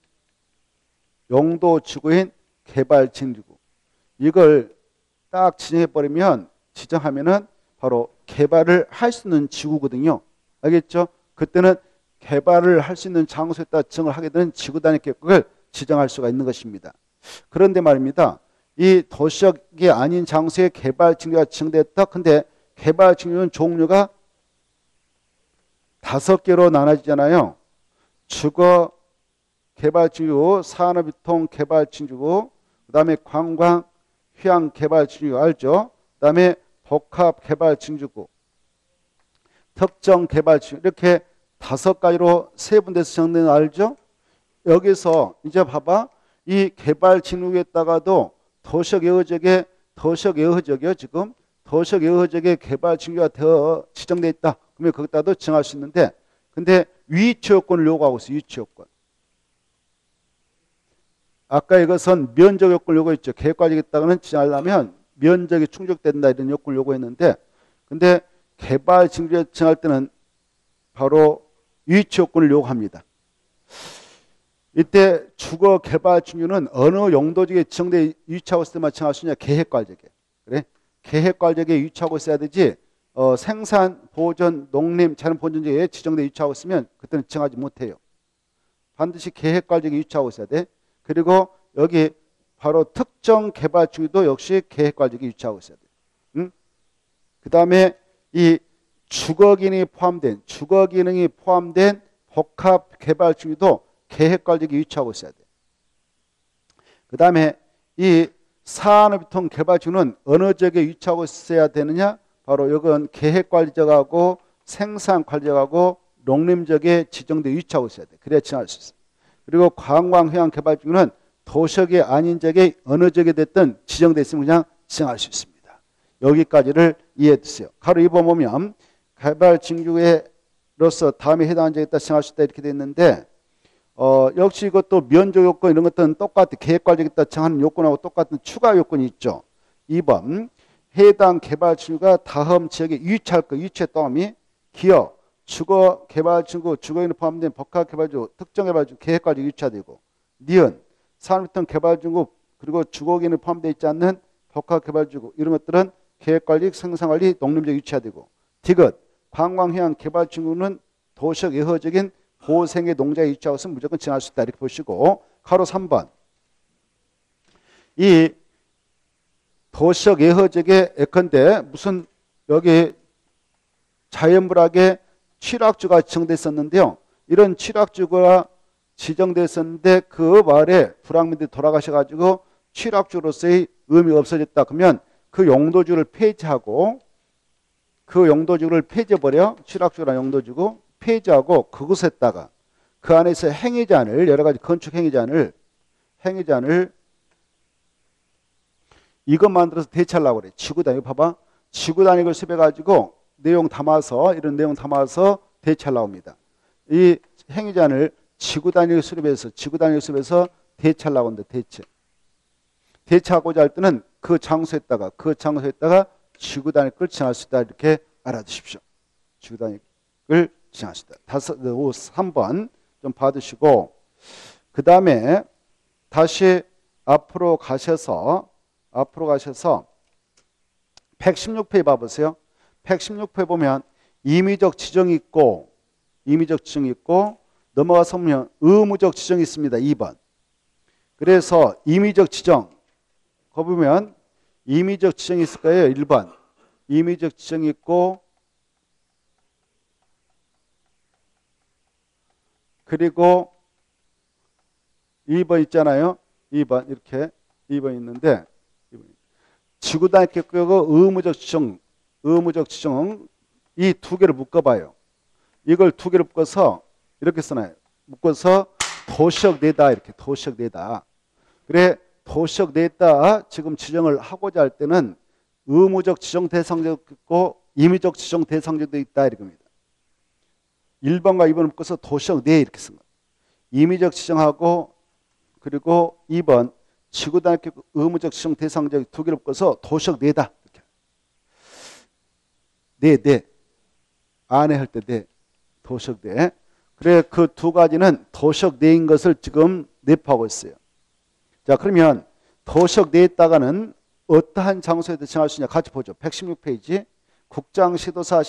용도지구인 개발지구. 이걸 딱 지정해버리면 지정하면은 바로 개발을 할 수 있는 지구거든요. 알겠죠? 그때는 개발을 할 수 있는 장소에다 지정을 하게 되는 지구 단위 계획을 지정할 수가 있는 것입니다. 그런데 말입니다. 이 도시역이 아닌 장소에 개발 징조가 지정됐다. 근데 개발 징조는 종류가 5개로 나눠지잖아요. 주거 개발 징조, 산업유통 개발 징조고, 그 다음에 관광 휴양 개발 징조 알죠? 그 다음에 복합 개발 징조고, 특정 개발 징조, 이렇게 5가지로 세분돼서 정리는 알죠? 여기서 이제 봐봐. 이 개발 징조에다가도 도시역 예허적이요 지금 도시역 예허적의 개발 징조가 더 지정돼 있다. 그러면 거기다도 정할 수 있는데, 근데 위치 요건을 요구하고 있어요. 위치 요건. 아까 이것은 면적 요건을 요구했죠. 계획과적에다가는 지정하려면 면적이 충족된다 이런 요건을 요구했는데, 근데 개발 징조에 정할 때는 바로 위치 요건을 요구합니다. 이때 주거 개발 징조는 어느 용도지에 지정돼 위치하고 있을 때만 정할 수 있냐? 계획과적에. 그래? 계획과적에 위치하고 있어야 되지. 생산, 보전, 농림, 자연 본전지에 지정돼 위치하고 있으면 그때는 지정하지 못해요. 반드시 계획과적에 위치하고 있어야 돼. 그리고 여기 바로 특정 개발 징조도 역시 계획과적에 위치하고 있어야 돼. 응? 그 다음에 이 주거 기능이 포함된 복합 개발 징조도 계획과적에 위치하고 있어야 돼. 그 다음에 이 산업유통 개발 징조는 어느 지역에 위치하고 있어야 되느냐? 바로 이건 계획관리적하고 생산관리적하고 농림적에 지정돼 위치하고 있어야 돼. 그래야 지정할 수 있어. 그리고 관광휴양 개발 징조는 도시역이 아닌 지역에 어느 지역에 됐든 지정돼 있으면 그냥 지정할 수 있습니다. 여기까지를 이해해 주세요. 가로 2번 보면 개발 징조로서 다음에 해당한 지역에 따라 지정할 수 있다 이렇게 돼 있는데, 역시 이것도 면적 요건 이런 것들은 똑같아. 계획관리에 따라 정하는 요건하고 똑같은 추가 요건이 있죠. 2번 해당 개발 징조가 다음 지역에 위치할 것, 위치의 다음이 기업, 주거 개발 징조, 주거인에 포함된 복합 개발 징조, 특정 개발 징조, 계획관리 위치되고, 니은 산업유통 개발 징조 그리고 주거인에 포함되어 있지 않는 복합 개발 징조 이런 것들은 계획관리, 생산관리, 농림적 위치되고, 디귿 관광휴양 개발 징조는 도시역 예허적인 보생의 농자에 위치하고 있으면 무조건 지정할 수 있다 이렇게 보시고, 가로 3번 이 도시역 예허적의 예컨대 무슨 여기 자연불악의 취락주가 지정돼 있었는데요. 이런 취락주가 지정돼 있었는데 그 마을에 불황민들이 돌아가셔가지고 취락주로서의 의미가 없어졌다. 그러면 그 용도주를 폐지하고 폐지해버려. 취락주라는 용도주고 폐지하고 그곳에다가 그 안에서 행위잔을 여러 가지 건축 행위잔을 이것 만들어서 대체하려고 그래. 지구단위 봐봐. 지구단위 걸 수입해가지고 이런 내용 담아서 대체하려고 합니다. 이 행위잔을 지구단위를 수립해서 대체하려고 합니다. 대체하고자 할 때는 그 장소에다가 지구단위 걸 지정할 수 있다 이렇게 알아두십시오. 지구단위 걸 지정할 수 있다. 3번 좀 봐두시고, 그 다음에 다시 앞으로 가셔서 116페이지 봐보세요. 116페이지 보면 임의적 지정이 있고 넘어가서 보면 의무적 지정이 있습니다. 2번. 그래서 임의적 지정 거기 보면 임의적 지정이 있을 거예요. 1번 임의적 지정이 있고, 그리고 2번 있잖아요. 2번 이렇게 2번 있는데, 지구단위 계획과 의무적 지정 이 두 개를 묶어봐요. 이걸 두 개를 묶어서 이렇게 써놔요. 묶어서 도시역 내다 이렇게 도시역 내다. 그래 도시역 내다 지금 지정을 하고자 할 때는 의무적 지정 대상적 있고 임의적 지정 대상자도 있다 이겁니다. 1번과 2번을 묶어서 도시적 내 이렇게 쓴 거예요. 임의적 지정하고 그리고 2번 지구단위계획 의무적 지정 대상자 두 개를 묶어서 도시적 내다. 이렇게. 내. 안에 할 때 내. 도시적 내. 그래 그 두 가지는 도시적 내인 것을 지금 내포하고 있어요. 자 그러면 도시적 내에다가는 어떠한 장소에도 정할 수 있냐 같이 보죠. 116페이지 국장, 시도사,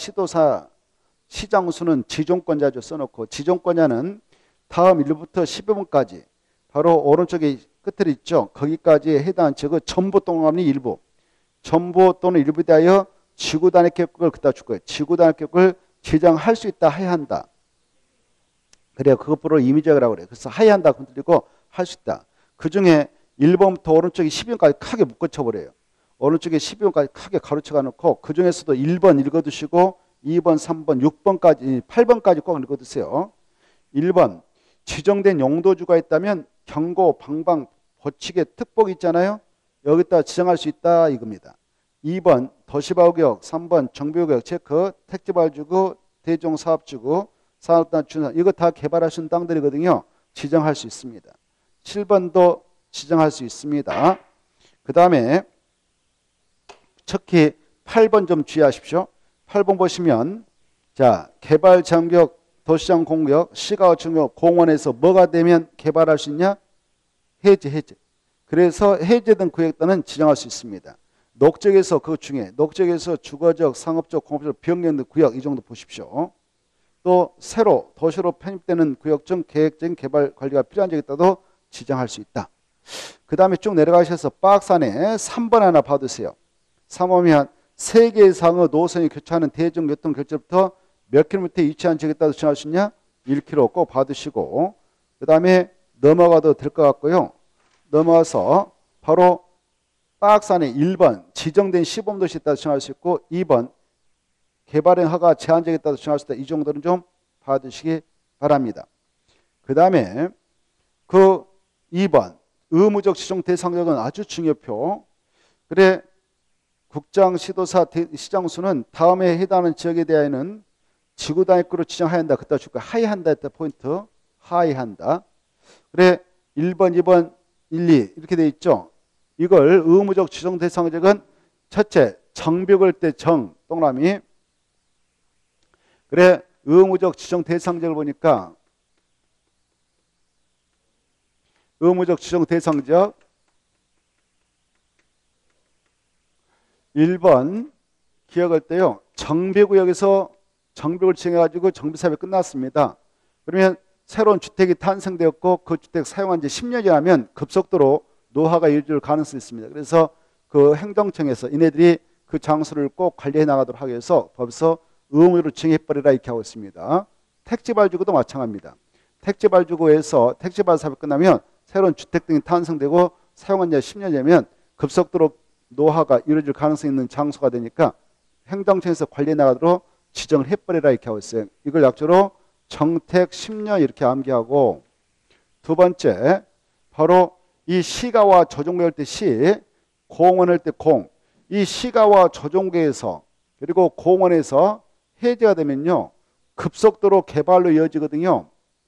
시장수는 지정권자죠. 써놓고 지정권자는 다음 1부터 12번까지 바로 오른쪽에 끝에 있죠. 거기까지 해당한 지역의 전부 또는 일부 전부 또는 일부에 대하여 지구단위 계획을 그다 줄 거예요. 지구단위 계획을 지정할 수 있다 해야 한다. 그래요. 그것으로 임의적이라고 그래요. 그래서 해야 한다 건드리고 할 수 있다. 그 중에 1번부터 오른쪽에 12번까지 크게 묶어쳐버려요. 오른쪽에 12번까지 크게 가로쳐가 놓고 그 중에서도 1번 읽어두시고 2번, 3번, 6번까지 8번까지 꼭 읽어두세요. 1번 지정된 용도주가 있다면 경고, 방방, 보치개, 특복 있잖아요. 여기다 지정할 수 있다 이겁니다. 2번 도시바구역, 3번 정비구역 체크, 택지발주구, 대종사업주구, 산업단 준선 이거 다 개발하신 땅들이거든요. 지정할 수 있습니다. 7번도 지정할 수 있습니다. 그 다음에 특히 8번 좀 주의하십시오. 8번 보시면 자 개발 장벽 도시장 공구역 시가와 중역 공원에서 뭐가 되면 개발할 수 있냐? 해제. 그래서 해제된 구역단은 지정할 수 있습니다. 녹적에서 그 중에 녹적에서 주거적, 상업적, 공업적 변경된 구역 이 정도 보십시오. 또 새로 도시로 편입되는 구역 중 계획적인 개발 관리가 필요한 적이 있다도 지정할 수 있다. 그 다음에 쭉 내려가셔서 박스 안에 3번 하나 봐두세요. 3번이면 3개 이상의 노선이 교차하는 대중교통결제부터 몇 킬로미터에 위치한 지역에 따라 지정할 수 있냐? 1km 꼭 봐두시고 그 다음에 넘어가도 될 것 같고요. 넘어가서 바로 박스 안에 1번 지정된 시범도시에 따라 지정할 수 있고 2번 개발행 허가 제한적에 따라 지정할 수 있다. 이 정도는 좀 봐두시기 바랍니다. 그 다음에 그 2번 의무적 지정 대상자는 아주 중요표. 그래 국장, 시도사, 시장수는 다음에 해당하는 지역에 대하여는 지구단위구로 지정해야 한다. 그따 줄까 하야 한다 했다 포인트. 하야 한다. 그래 1번, 2번, 1, 2 이렇게 돼 있죠. 이걸 의무적 지정 대상자는 첫째 정벽을 때 정 동그라미. 그래 의무적 지정 대상자를 보니까 의무적 지정 대상자 1번 기억할 때요. 정비구역에서 정벽을 지정해가지고 정비사업이 끝났습니다. 그러면 새로운 주택이 탄생되었고 그 주택 사용한 지 10년이 지나면 급속도로 노화가 이루어질 가능성이 있습니다. 그래서 그 행정청에서 이네들이 그 장소를 꼭 관리해 나가도록 하기 위해서 법에서 의무로 지정해버리라 이렇게 하고 있습니다. 택지발주구도 마찬가지입니다. 택지발주구에서 택지발 사업이 끝나면 새로운 주택 등이 탄생되고 사용한 지 10년이 되면 급속도로 노화가 이루어질 가능성이 있는 장소가 되니까 행정청에서 관리해 나가도록 지정을 해버리라 이렇게 하고 있어요. 이걸 약조로 정택 10년 이렇게 암기하고 두 번째 바로 이 시가와 조정구할 때 시, 공원할 때 공. 이 시가와 조정구에서 그리고 공원에서 해제가 되면요. 급속도로 개발로 이어지거든요.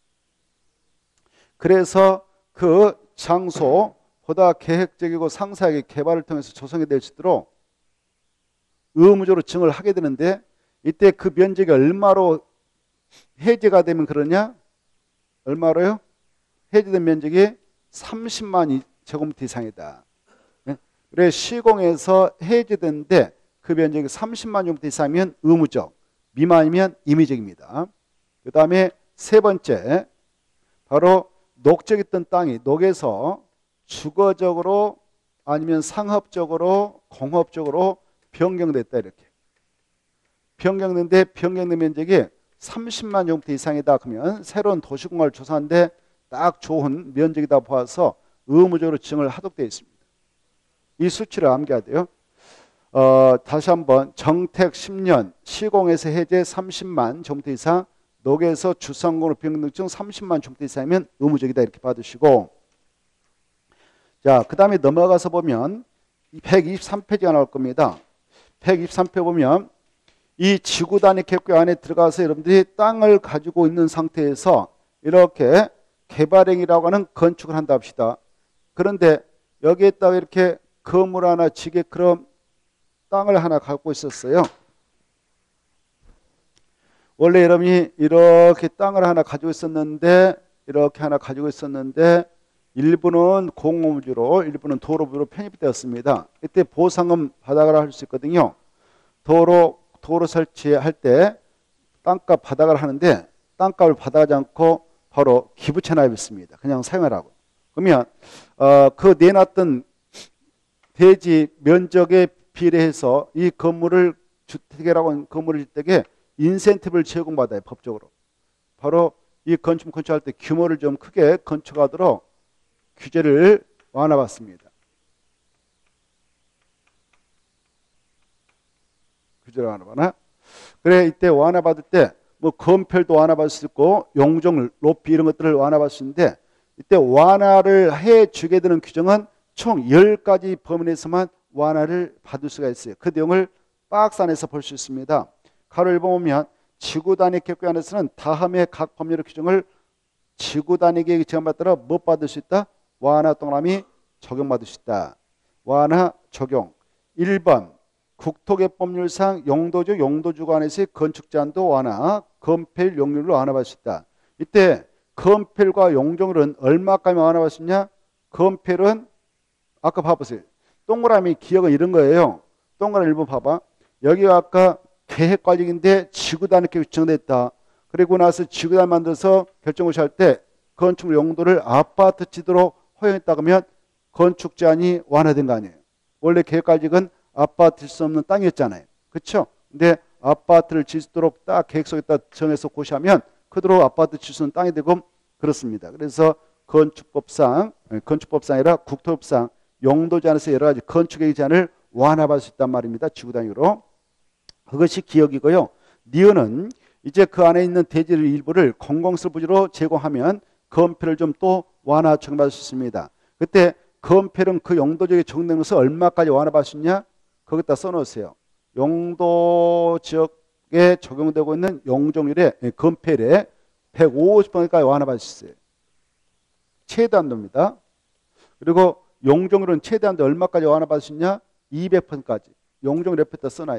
그래서 그 장소보다 계획적이고 상세하게 개발을 통해서 조성이 될 수 있도록 의무적으로 지정을 하게 되는데 이때 그 면적이 얼마로 해제가 되면 그러냐? 얼마로요? 해제된 면적이 30만 제곱미터 이상이다. 그래 시공에서 해제된데 그 면적이 30만 제곱미터 이상이면 의무적, 미만이면 임의적입니다. 그 다음에 세 번째 바로 녹적 있던 땅이 녹에서 주거적으로 아니면 상업적으로 공업적으로 변경됐다 이렇게. 변경된데 변경된 면적이 30만 제곱미터 이상이다 그러면 새로운 도시공간을 조사하는데 딱 좋은 면적이다 보아서 의무적으로 지정을 하도록 되어 있습니다. 이 수치를 암기해야 돼요. 다시 한번 정택 10년 시공에서 해제 30만 제곱미터 이상 녹에서 주상공으로 변경 중 30만 제곱미터 이상이면 의무적이다 이렇게 받으시고 자, 그 다음에 넘어가서 보면 123페이지가 나올 겁니다. 123페이지 보면 이 지구 단위 계획 안에 들어가서 여러분들이 땅을 가지고 있는 상태에서 이렇게 개발행위라고 하는 건축을 한다 합시다. 그런데 여기에다가 이렇게 건물 하나 지게처럼 땅을 하나 갖고 있었어요. 원래 여러분이 이렇게 땅을 하나 가지고 있었는데 이렇게 하나 가지고 있었는데 일부는 공업지로 일부는 도로부로 편입이 되었습니다. 이때 보상금 받아가라 할 수 있거든요. 도로 설치할 때 땅값 받아가라 하는데 땅값을 받아가지 않고 바로 기부채 납입했습니다. 그냥 사용하라고. 그러면 그 내놨던 대지 면적에 비례해서 이 건물을 주택이라고 하는 건물을 질 때에 인센티브를 제공받아요. 법적으로. 바로 이 건축할 때 규모를 좀 크게 건축하도록 규제를 완화받습니다. 규제를 완화받나? 그래 이때 완화받을 때 뭐 건폐율도 완화받을 수 있고 용적 높이 이런 것들을 완화받을 수 있는데 이때 완화를 해주게 되는 규정은 총 10가지 범위 내에서만 완화를 받을 수가 있어요. 그 내용을 박스 안에서 볼 수 있습니다. 가로 1번 보면 지구 단위 계획 안에서는 다음의 각 법률의 규정을 지구 단위 계획 제한에 따라 못 받을 수 있다? 완화 동그라미 적용받을 수 있다. 완화 적용. 1번 국토개법률상 용도주 용도주관에서의 건축 제한도 완화, 건폐율 용률로 완화받을 수 있다. 이때 건폐율과 용적률은 얼마까지 완화받을 수 있냐? 건폐율은 아까 봐보세요. 동그라미 기억은 이런 거예요. 동그라미 1번 봐봐. 여기가 아까 계획관리인데 지구단위 계획 지정됐다. 그리고 나서 지구단 만들어서 결정고시할 때 건축 용도를 아파트 지도로 허용했다 그러면 건축 제한이 완화된 거 아니에요. 원래 계획관리은 아파트 질 수 없는 땅이었잖아요. 그렇죠? 근데 아파트를 질 수 있도록 딱 계획 속에다 정해서 고시하면 그대로 아파트 질 수 있는 땅이 되고 그렇습니다. 그래서 건축법상이 아니라 국토법상 용도 제한에서 여러 가지 건축의 제한을 완화받을 수 있단 말입니다. 지구단위로. 그것이 기억이고요. 니은은 이제 그 안에 있는 대지를 일부를 공공시설 부지로 제공하면 건폐를 좀 또 완화 적용받을 수 있습니다. 그때 건폐는 그 용도지역에 적용되는 것을 얼마까지 완화받을 수 있냐? 거기다 써놓으세요. 용도 지역에 적용되고 있는 용적률의 건폐율의 150%까지 완화받을 수 있어요. 최대한도입니다. 그리고 용적률은 최대한도 얼마까지 완화받을 수 있냐? 200%까지. 용적률 옆에다 써놔요.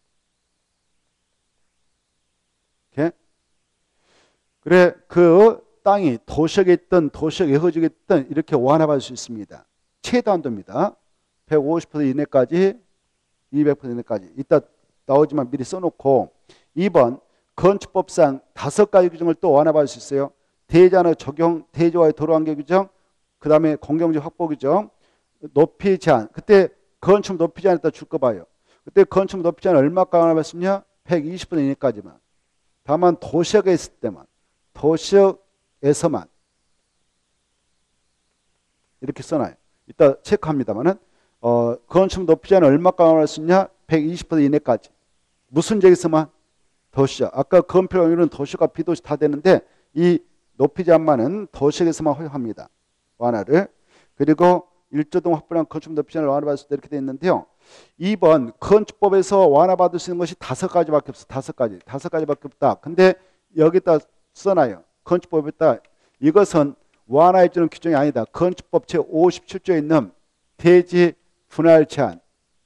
이렇게. 그래 그 땅이 도시역에 있든 도시역 외허지역에 있든 이렇게 완화받을 수 있습니다. 최대한도입니다. 150% 이내까지 200% 이내까지. 이따 나오지만 미리 써놓고 2번 건축법상 5가지 규정을 또 완화받을 수 있어요. 대지안의 적용, 대지와의 도로환경 규정, 그 다음에 공경지 확보 규정, 높이 제한. 그때 건축 높이 제한에다 줄 거 봐요. 그때 건축 높이 제한 얼마까지 완화받습니까? 120% 이내까지만. 다만 도시역에 있을 때만, 도시역에서만 이렇게 써놔요. 이따 체크합니다만은 건축 높이 제한 얼마까지 완화할 수 있냐? 120% 이내까지. 무슨 지역에서만? 도시역. 아까 건폐율은 도시과 비도시 다 되는데 이 높이 제한만은 도시역에서만 허용합니다. 완화를. 그리고 1조동 확보량 건축 높이 제한을 완화받을 수 있다 이렇게 되어 있는데요. 2번 건축법에서 완화받을 수 있는 것이 5가지밖에 없어. 5가지밖에 없다. 근데 여기다 써놔요. 건축법에다 이것은 완화해주는 규정이 아니다. 건축법 제57조에 있는 대지 분할 제한.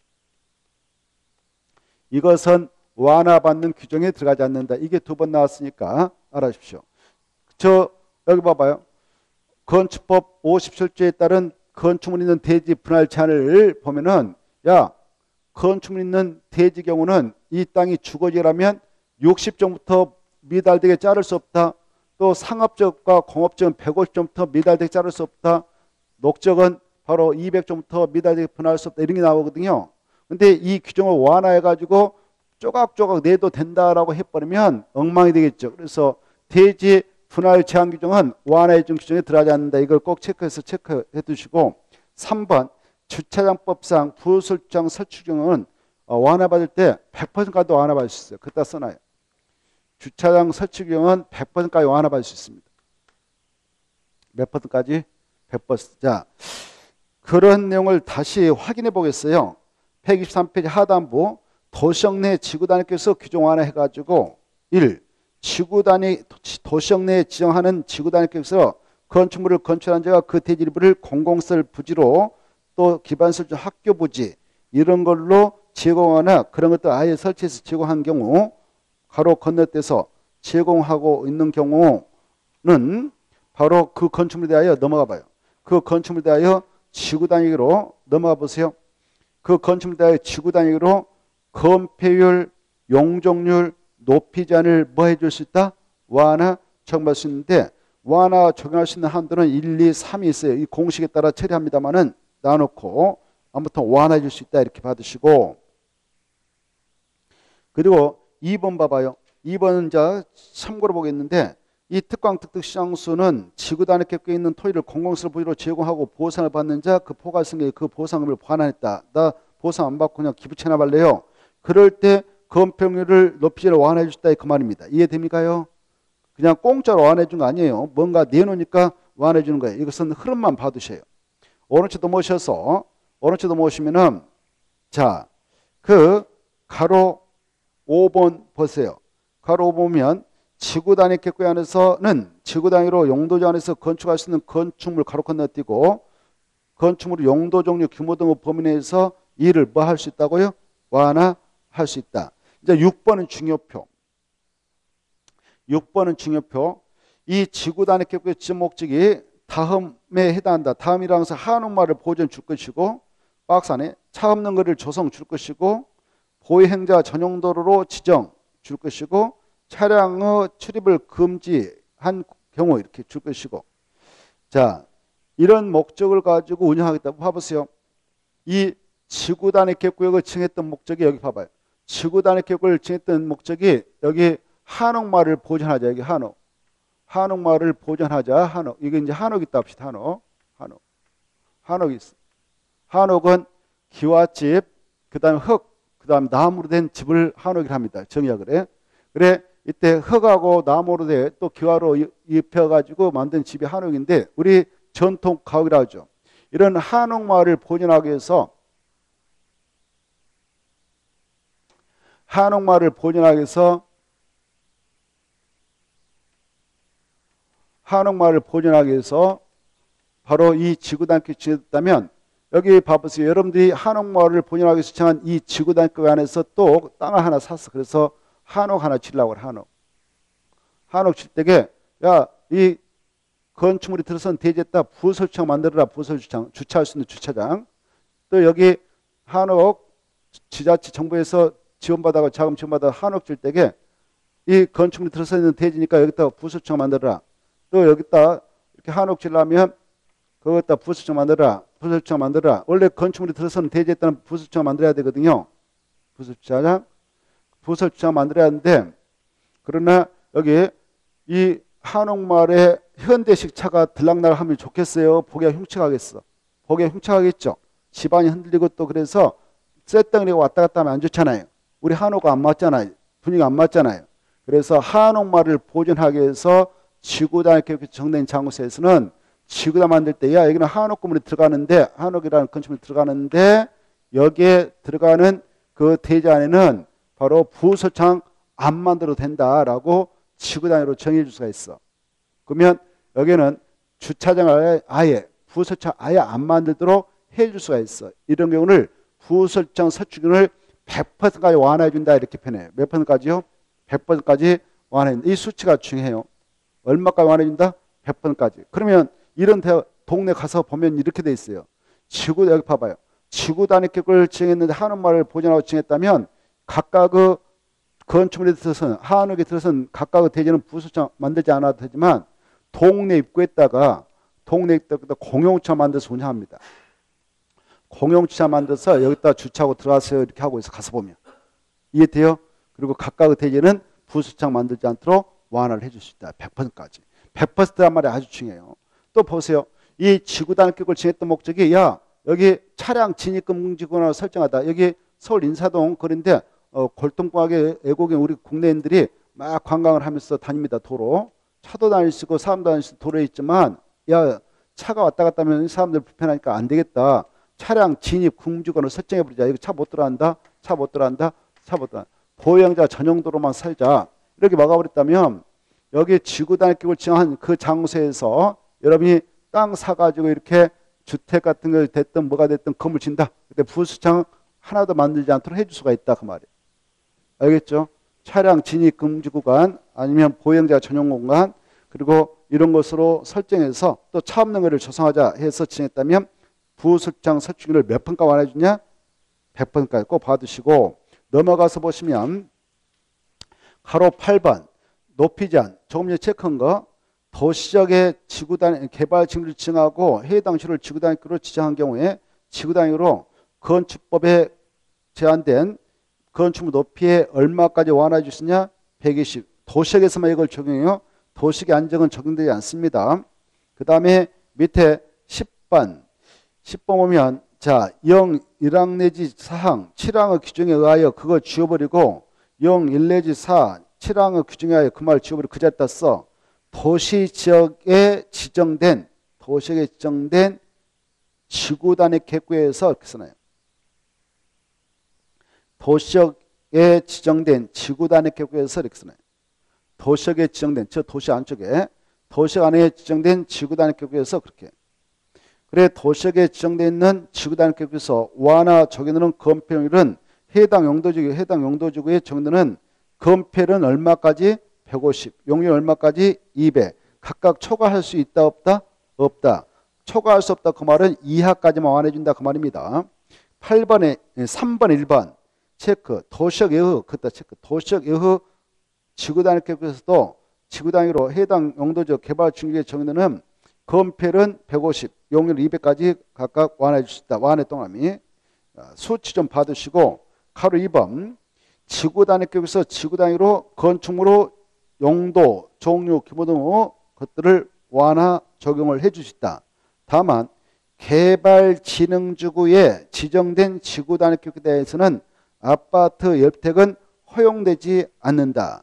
이것은 완화받는 규정에 들어가지 않는다. 이게 2번 나왔으니까 알아주십시오. 여기 봐봐요. 건축법 57조에 따른 건축물 있는 대지 분할 제한을 보면은 야 건축물 있는 대지 경우는 이 땅이 주거지라면 60점부터 미달되게 자를 수 없다. 또 상업적과 공업적은 150점부터 미달되게 자를 수 없다. 녹적은 바로 200점부터 미달되게 분할할 수 없다. 이런 게 나오거든요. 근데 이 규정을 완화해가지고 조각조각 내도 된다라고 해버리면 엉망이 되겠죠. 그래서 대지 분할 제한 규정은 완화해준 규정에 들어가지 않는다. 이걸 꼭 체크해 두시고 3번 주차장법상 부설주차장 설치 규정은 완화받을 때 100%까지 완화받을 수 있어요. 그따 써놔요. 주차장 설치 규정은 100%까지 완화받을 수 있습니다. 몇 %까지? 100%. 자, 그런 내용을 다시 확인해 보겠어요. 123페이지 하단부 도시형 내 지구 단위계획서 규정 완화해가지고 1. 도시형 내에 지정하는 지구 단위계획서 건축물을 건축한 자가 그 대지 일부를 공공시설 부지로 또 기반시설 중 학교 부지 이런 걸로 제공하거나 그런 것들 아예 설치해서 제공한 경우 가로 건너뛰어서 제공하고 있는 경우는 바로 그 건축물에 대하여 넘어가 봐요. 그 건축물에 대하여 지구 단위로 넘어가 보세요. 그 건축물에 대하여 지구 단위로 건폐율, 용적률, 높이 제한을 뭐 해줄 수 있다? 완화 적용할 수 있는데 완화 적용할 수 있는 한도는 1, 2, 3이 있어요. 이 공식에 따라 처리합니다만은 나눠놓고 아무튼 완화해 줄 수 있다 이렇게 받으시고 그리고 2번 봐봐요. 2번은 이제 참고로 보겠는데 이 특광 특특시장수는 지구 단위 계획에 있는 토지를 공공시설 부지로 제공하고 보상을 받는 자 그 포괄승계 그 보상금을 반환했다. 나 보상 안 받고 그냥 기부 체납할래요. 그럴 때 건폐율을 높이지를 완화해 주셨다 그 말입니다. 이해됩니까요? 그냥 공짜로 완화해 준 거 아니에요. 뭔가 내놓으니까 완화해 주는 거예요. 이것은 흐름만 봐두셔요. 오른쪽도 모시면은 자, 그 가로 5번 보세요. 가로 5 보면 지구 단위 계획 안에서는 지구 단위로 용도지 안에서 건축할 수 있는 건축물 가로 건너뛰고 건축물 용도 종류 규모 등의 범위 내에서 이를 뭐 할 수 있다고요? 완화할 수 있다. 이제 6번은 중요표. 6번은 중요표. 이 지구 단위 계획의 지정 목적이 다음에 해당한다. 다음이라는 것은 한옥마을을 보존 줄 것이고 박스 안에 차 없는 거리를 조성 줄 것이고 보행자 전용 도로로 지정 줄 것이고 차량의 출입을 금지한 경우 이렇게 줄 것이고 자 이런 목적을 가지고 운영하겠다. 봐보세요. 이 지구 단위 계획구역을 칭했던 목적이 여기 봐봐요. 지구 단위 계획을 칭했던 목적이 여기 한옥마을을 보존하자. 여기 한옥마을을 보존하자. 한옥. 이게 이제 한옥 있다 합시다. 한옥이 있어. 한옥은 기와집, 그 다음에 흙, 그 다음에 나무로 된 집을 한옥이라 합니다. 정의가 그래. 그래, 이때 흙하고 나무로 돼 또 기와로 입혀가지고 만든 집이 한옥인데 우리 전통 가옥이라 하죠. 이런 한옥마을을 보존하기 위해서 한옥마을을 보존하기 위해서 바로 이 지구단계 지냈다면 여기 봐보세요. 여러분들이 한옥마을을 보존하기 위해서 정한 이 지구단계 안에서 또 땅을 하나 샀어. 그래서 한옥 하나 지려고 그래. 한옥 칠 때게 야, 이 건축물이 들어선 대지에다 부설주차장 만들어라. 부설주차장. 주차할 수 있는 주차장. 또 여기 한옥 지자체 정부에서 지원받아가 자금 지원받아 한옥 질 때게 이 건축물이 들어서 있는 대지니까 여기다 부설주차장 만들어라. 또 여기다 이렇게 한옥 지려면 거기다 부설주차장 만들어라. 원래 건축물이 들어서는 대지에 따른 부설주차장 만들어야 되거든요. 부설주차장 만들어야 하는데 그러나 여기 이 한옥마을에 현대식 차가 들락날 하면 좋겠어요? 보기가 흉측하겠어. 보기가 흉측하겠죠. 집안이 흔들리고 또 그래서 쇳덩이가 왔다 갔다 하면 안 좋잖아요. 우리 한옥과 안 맞잖아요. 분위기가 안 맞잖아요. 그래서 한옥마을을 보존하기 위해서 지구단위 계획 정된 장소에서는 지구단 만들 때 야 여기는 한옥 건물이 들어가는데 한옥이라는 건축물이 들어가는데 여기에 들어가는 그 대지 안에는 바로 부설주차장 안 만들어도 된다라고 지구단위로 정해 줄 수가 있어. 그러면 여기는 주차장을 아예 부설주차장 아예 안 만들도록 해 줄 수가 있어. 이런 경우를 부설주차장 설치기준을 100%까지 완화해 준다 이렇게 표현해요. 몇 %까지요? 100%까지 완화해 준다. 이 수치가 중요해요. 얼마까지 완화해 준다? 100%까지. 그러면 이런 동네 가서 보면 이렇게 돼 있어요. 여기 봐봐요. 지구 단위 계획을 지정했는데 한옥마을을 보존하고 지정했다면 각각 그 건축물에 들어서는 한옥에 들어서는 각각 대지는 부설주차장 만들지 않아도 되지만 동네 입구에다가 공용주차 만들어서 운영합니다. 공용주차 만들어서 여기다 주차하고 들어가세요 이렇게 하고 있어. 가서 보면 이해돼요? 그리고 각각 대지는 부설주차장 만들지 않도록 완화를 해줄 수 있다. 100%까지. 100%란 말이 아주 중요해요. 또 보세요. 이 지구단위 계획을 정했던 목적이 야 여기 차량 진입금지구간으로 설정하다. 여기 서울 인사동 그런데 골동과학의 애국인 우리 국내인들이 막 관광을 하면서 다닙니다. 도로. 차도 다닐 수 있고 사람도 다닐 수 있고 도로에 있지만 야 차가 왔다 갔다 하면 사람들 불편하니까 안 되겠다. 차량 진입 금지구간으로 설정해버리자. 여기 차 못 들어간다. 차보다 보행자 전용도로만 살자 이렇게 막아버렸다면 여기 지구단위격을 지정한 그 장소에서 여러분이 땅 사가지고 이렇게 주택 같은 거 됐든 뭐가 됐든 건물 진다. 그때 부수장 하나도 만들지 않도록 해줄 수가 있다 그 말이에요. 알겠죠? 차량 진입 금지 구간 아니면 보행자 전용 공간 그리고 이런 것으로 설정해서 또 차 없는 거리를 조성하자 해서 지정했다면 부수장 설치기를 몇 번까지 완화해주냐? 100번까지 꼭 봐두시고 넘어가서 보시면 가로 8번 높이 제한 조금 전에 체크한 거 도시적의 지구단 개발 징후를 지정하고 해당 시를 지구단위로 지정한 경우에 지구단위로 건축법에 제한된 건축물 높이에 얼마까지 완화해 주시냐? 120. 도시역에서만 이걸 적용해요. 도시계 안정은 적용되지 않습니다. 그 다음에 밑에 10번 보면 자 0, 1항 내지 4항 7항의 규정에 의하여 그거 지워버리고 0, 1 내지 4, 7항의 규정에 의하여 그 말 지워버리고 그 자리에다 써. 도시지역에 지정된 지구단위 계획구에서 이렇게 써놔요. 도시역에 지정된 지구단위 계획구에서 이렇게 써놔요. 도시역에 지정된 저 도시 안쪽에 도시역 안에 지정된 지구단위 계획구에서 그렇게. 그래 도시역에 지정되어 있는 지구단위 계획구에서 완화 적용되는 건폐율은 해당 용도지구에 적용되는 건폐율은 얼마까지? 150. 용률 얼마까지? 200. 각각 초과할 수 있다 없다? 없다. 초과할 수 없다 그 말은 이하까지만 완화해준다 그 말입니다. 3번 1번 체크 도시역 예후 그때 체크 도시역 예후 지구단위 계획에서도 지구단위로 해당 용도지역 개발 중기에 정의되는 건폐율은 150, 용률 200까지 각각 완화해 주시다. 완화 동함이 수치 좀 받으시고 가로 2번 지구단위 계획에서 지구단위로 건축물로 용도, 종류, 규모 등의 것들을 완화 적용을 해 주시다. 다만 개발진흥지구에 지정된 지구단위 계획에 대해서는 아파트 옆택은 허용되지 않는다.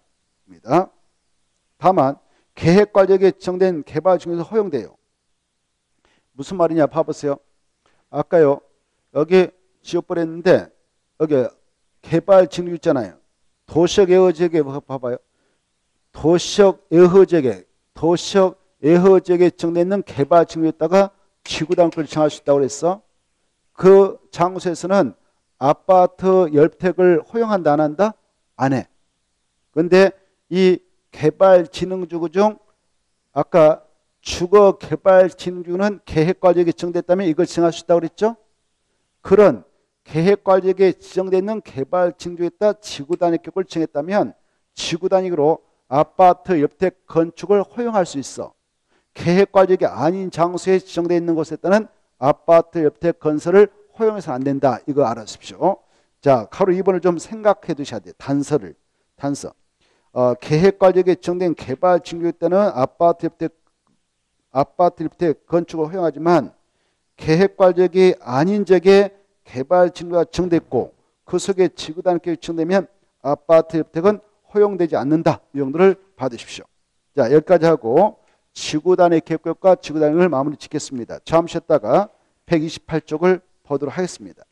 다만 계획관리역에 지정된 개발 중에서 허용돼요. 무슨 말이냐 봐보세요. 아까요 여기 지워버렸는데 여기 개발 진흥 있잖아요. 도시역 예허지역에 봐봐요. 도시역 예허지역에 지정되어 있는 개발 진흥에다가 지구단위를 정할 수 있다고 그랬어. 그 장소에서는 아파트 옆택을 허용한다 안 한다? 안 해. 그런데 이 개발진흥지구 중 아까 주거개발진흥지구는 계획관리역에 지정됐다면 이걸 지정할 수 있다고 그랬죠? 그런 계획관리역에 지정되어 있는 개발진흥지구에다 지구단위 계획을 지정했다면 지구단위로 아파트 옆택 건축을 허용할 수 있어. 계획관리역이 아닌 장소에 지정되어 있는 곳에다는 아파트 옆택 건설을 허용해서는 안 된다. 이거 알아주십시오. 자, 가로 2번을 좀 생각해 두셔야 돼요. 단서. 계획관리역에 지정된 개발 진구일 때는 아파트 옆택 건축을 허용하지만 계획관리역이 아닌 지역에 개발 진구가 지정됐고 그 속에 지구단위 계획이 지정되면 아파트 옆택은 허용되지 않는다. 이 정도를 받으십시오. 자, 여기까지 하고 지구단위 계획과 지구단위를 마무리 짓겠습니다. 잠시 쉬었다가 128쪽을 보도록 하겠습니다.